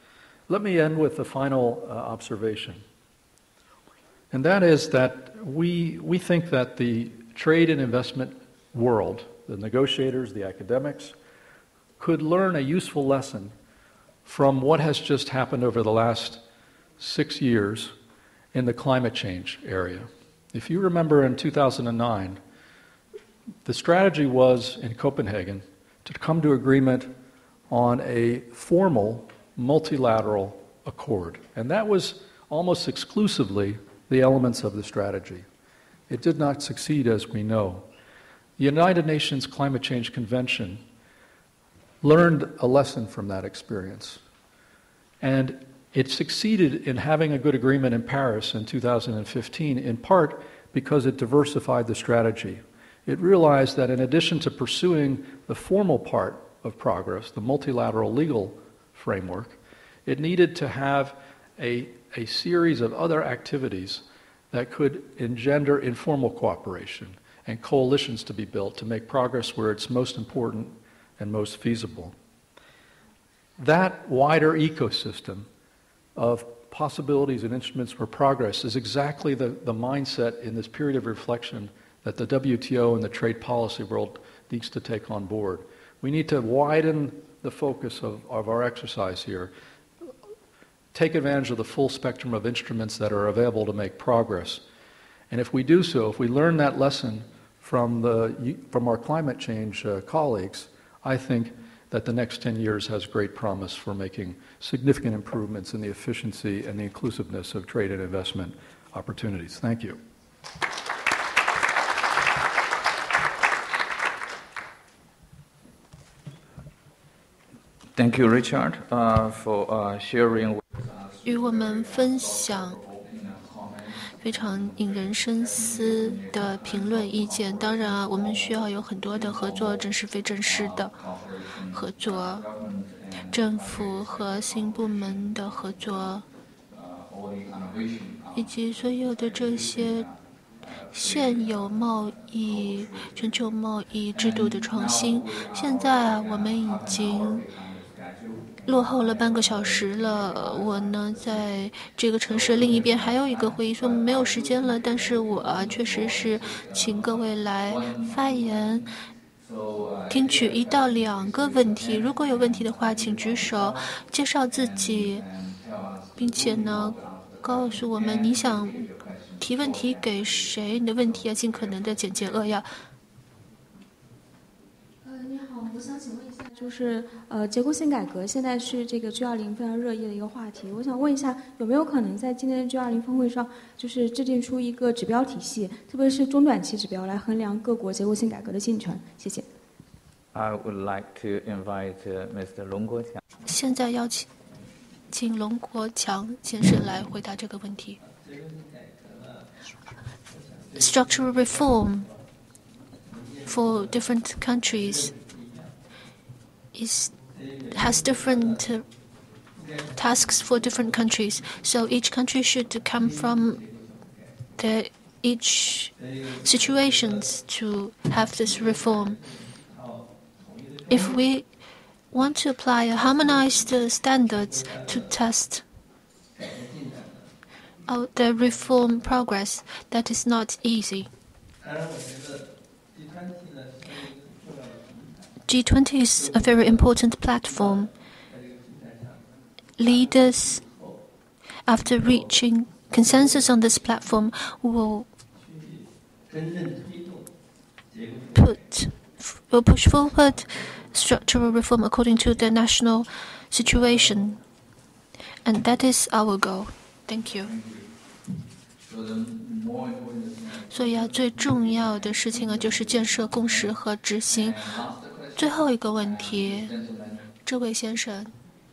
S7: Let me end with a final observation. And that is that we think that the trade and investment world, the negotiators, the academics, could learn a useful lesson from what has just happened over the last 6 years in the climate change area. If you remember in 2009, the strategy was in Copenhagen to come to agreement on a formal multilateral accord. And that was almost exclusively the elements of the strategy. It did not succeed, as we know. The United Nations Climate Change Convention learned a lesson from that experience. And it succeeded in having a good agreement in Paris in 2015, in part because it diversified the strategy. It realized that in addition to pursuing the formal part of progress, the multilateral legal framework, it needed to have a series of other activities that could engender informal cooperation and coalitions to be built to make progress where it's most important and most feasible. That wider ecosystem of possibilities and instruments for progress is exactly the mindset in this period of reflection that the WTO and the trade policy world needs to take on board. We need to widen the focus of our exercise here, take advantage of the full spectrum of instruments that are available to make progress. And if we do so, if we learn that lesson from our climate change colleagues, I think that the next 10 years has great promise for making significant improvements in the efficiency and the inclusiveness of trade and investment opportunities. Thank you.
S3: Thank you, Richard, for sharing with us.
S4: 与我们分享非常引人深思的评论意见。当然啊，我们需要有很多的合作，正式非正式的合作，政府和新部门的合作，以及所有的这些现有贸易、全球贸易制度的创新。现在啊，我们已经落后了半个小时了，我呢在这个城市另一边还有一个会议，所以没有时间了。但是我确实是请各位来发言，听取1到2个问题。如果有问题的话，请举手，介绍自己，并且呢告诉我们你想提问题给谁，你的问题要尽可能的简洁扼要。
S8: 你好，我想请问一下，就是结构性改革现在是这个 G20 非常热议的一个话题。我想问一下，有没有可能在今年的 G20 峰会上，就是制定出一个指标体系，特别是中短期指标，来衡量各国结构性改革的进程？谢谢。
S3: I would like to invite Mr. 龙国强。
S4: 现在邀请龙国强先生来回答这个问题。Structural reform for different countries has different tasks for different countries. So each country should come from their each situations to have this reform. If we want to apply a harmonized standards to test the reform progress, that is not easy. G20 is a very important platform. Leaders, after reaching consensus on this platform, will push forward structural reform according to the national situation. And that is our goal. Thank you. 所以最重要的事情就是建设共识和执行。最后一个问题，这位先生。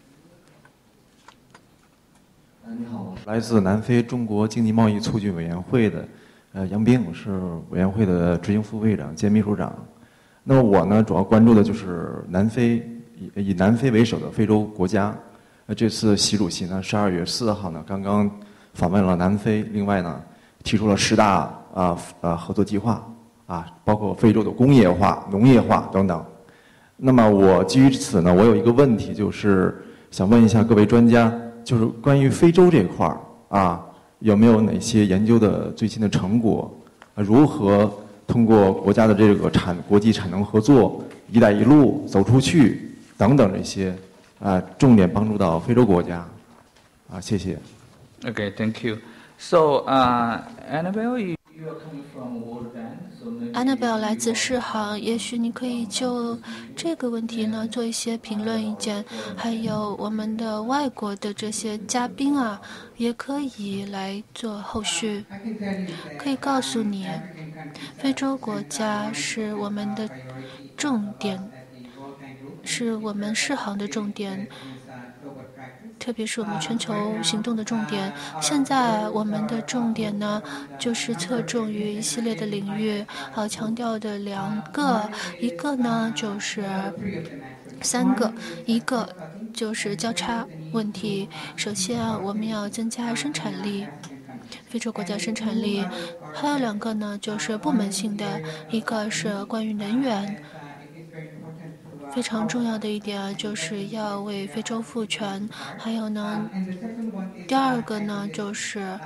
S9: 你好，来自南非中国经济贸易促进委员会的杨斌，我是委员会的执行副会长兼秘书长。那么我呢，主要关注的就是南非，以南非为首的非洲国家。这次习主席呢，12月4号呢，刚刚访问了南非，另外呢，提出了10大合作计划包括非洲的工业化、农业化等等。那么我基于此呢，我有一个问题，就是想问一下各位专家， 就是关于非洲这块儿啊，有没有哪些研究的最新的成果？如何通过国家的这个国际产能合作、“一带一路”走出去等等这些重点帮助到非洲国家谢谢。
S3: Okay, thank you. So, Annabelle, you are coming from World Bank.
S4: Annabelle 来自世行，也许你可以就这个问题呢做一些评论意见，还有我们的外国的这些嘉宾啊，也可以来做后续。可以告诉你，非洲国家是我们的重点，是我们世行的重点。特别是我们全球行动的重点。现在我们的重点呢，就是侧重于一系列的领域，强调的2个，一个呢就是3个，一个就是交叉问题。首先我们要增加生产力，非洲国家生产力，还有2个呢就是部门性的，一个是关于能源。非常重要的一点就是要为非洲赋权，还有呢，第2个呢就是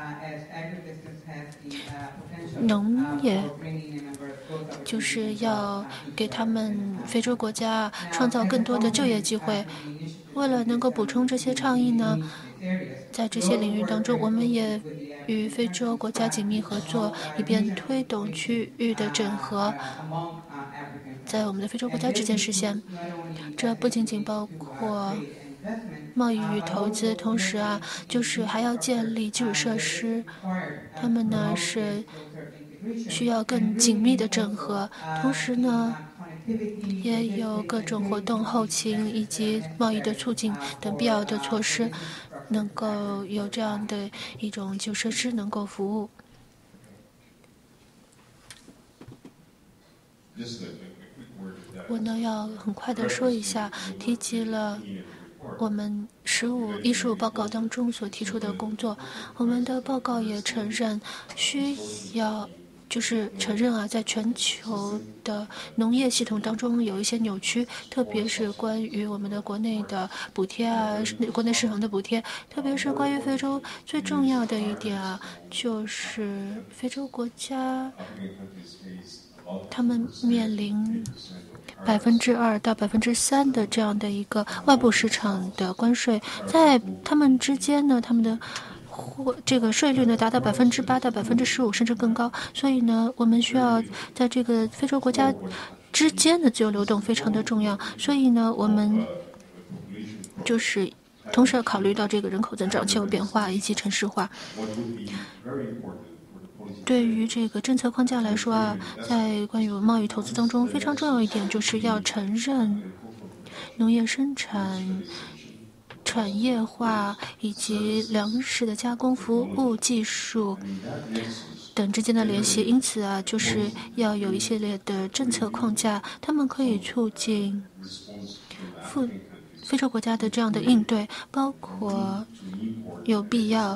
S4: 农业，就是要给他们非洲国家创造更多的就业机会。为了能够补充这些倡议呢，在这些领域当中，我们也与非洲国家紧密合作，以便推动区域的整合，在我们的非洲国家之间实现。这不仅仅包括贸易与投资，同时就是还要建立基础设施，他们呢是需要更紧密的整合，同时呢也有各种活动后勤以及贸易的促进等必要的措施，能够有这样的一种基础设施能够服务。我呢要很快的说一下，提及了我们15报告当中所提出的工作。我们的报告也承认需要，就是承认在全球的农业系统当中有一些扭曲，特别是关于我们的国内的补贴国内市场的补贴，特别是关于非洲最重要的一点就是非洲国家他们面临2%到3%的这样的一个外部市场的关税，在他们之间呢，他们的这个税率呢达到8%到15%甚至更高，所以呢，我们需要在这个非洲国家之间的自由流动非常的重要，所以呢，我们就是同时要考虑到这个人口增长、气候变化以及城市化。对于这个政策框架来说在关于贸易投资当中非常重要一点，就是要承认农业生产产业化以及粮食的加工、服务、技术等之间的联系。因此就是要有一系列的政策框架，他们可以促进非洲国家的这样的应对，包括有必要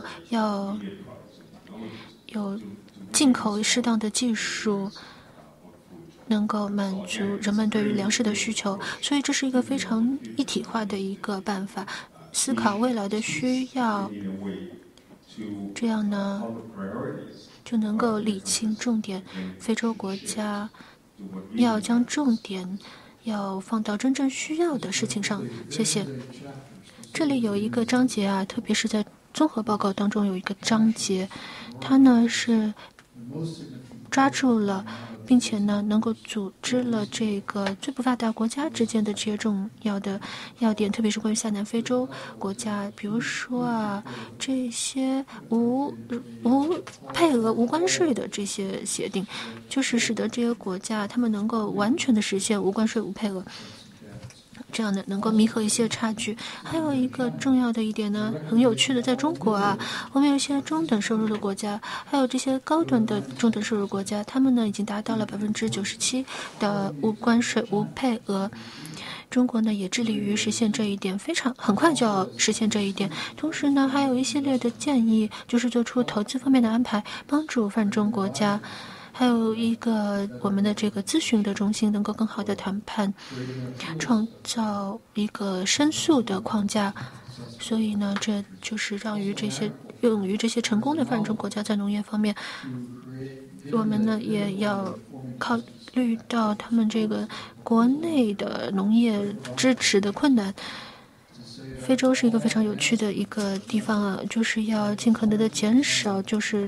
S4: 有进口适当的技术，能够满足人们对于粮食的需求，所以这是一个非常一体化的一个办法，思考未来的需要，这样呢就能够理清重点。非洲国家要将重点要放到真正需要的事情上。谢谢。这里有一个章节特别是在综合报告当中有一个章节，它呢是抓住了并且呢能够组织了这个最不发达国家之间的这些重要的要点，特别是关于下南非洲国家，比如说这些无配额无关税的这些协定，就是使得这些国家他们能够完全的实现无关税无配额，这样的能够弥合一些差距。还有一个重要的一点呢，很有趣的，在中国我们有一些中等收入的国家，还有这些高端的中等收入国家，他们呢已经达到了97%的无关税无配额。中国呢也致力于实现这一点，很快就要实现这一点。同时呢，还有一系列的建议，就是做出投资方面的安排，帮助泛中国家。还有一个我们的这个咨询的中心能够更好的谈判，创造一个申诉的框架， 所以呢，这就是用于这些成功的发展中国家在农业方面，我们呢也要考虑到他们这个国内的农业支持的困难。非洲是一个非常有趣的一个地方啊，就是要尽可能的减少，就是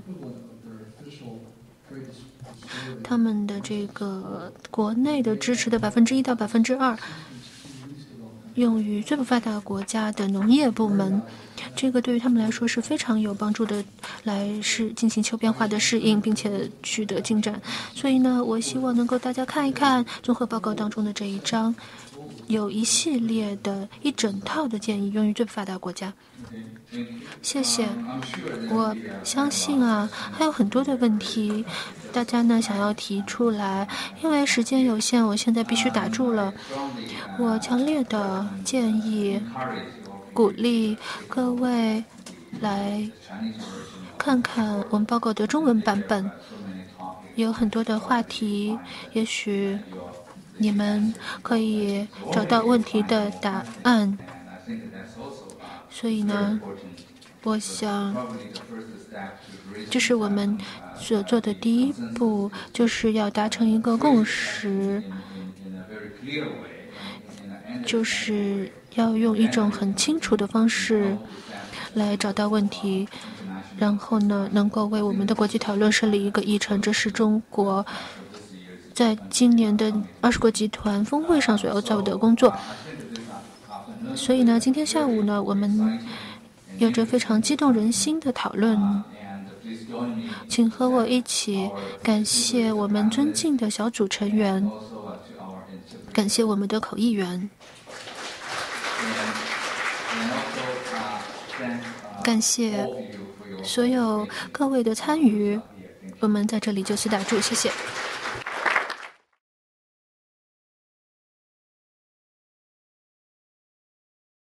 S4: 他们的这个国内的支持的1%到2%，用于最不发达国家的农业部门，这个对于他们来说是非常有帮助的，进行气候变化的适应，并且取得进展。所以呢，我希望能够大家看一看综合报告当中的这一章，有一系列的一整套的建议用于最不发达国家。谢谢。我相信啊，还有很多的问题，大家呢想要提出来，因为时间有限，我现在必须打住了。我强烈的建议、鼓励各位来看看我们报告的中文版本，有很多的话题，也许你们可以找到问题的答案。所以呢，我想这是我们所做的第一步，就是要达成一个共识，就是要用一种很清楚的方式来找到问题，然后呢，能够为我们的国际讨论设立一个议程。这是中国在今年的20国集团峰会上所要做的工作。所以呢，今天下午呢，我们有着非常激动人心的讨论，请和我一起感谢我们尊敬的小组成员，感谢我们的口译员，感谢所有各位的参与。我们在这里就此打住，谢谢。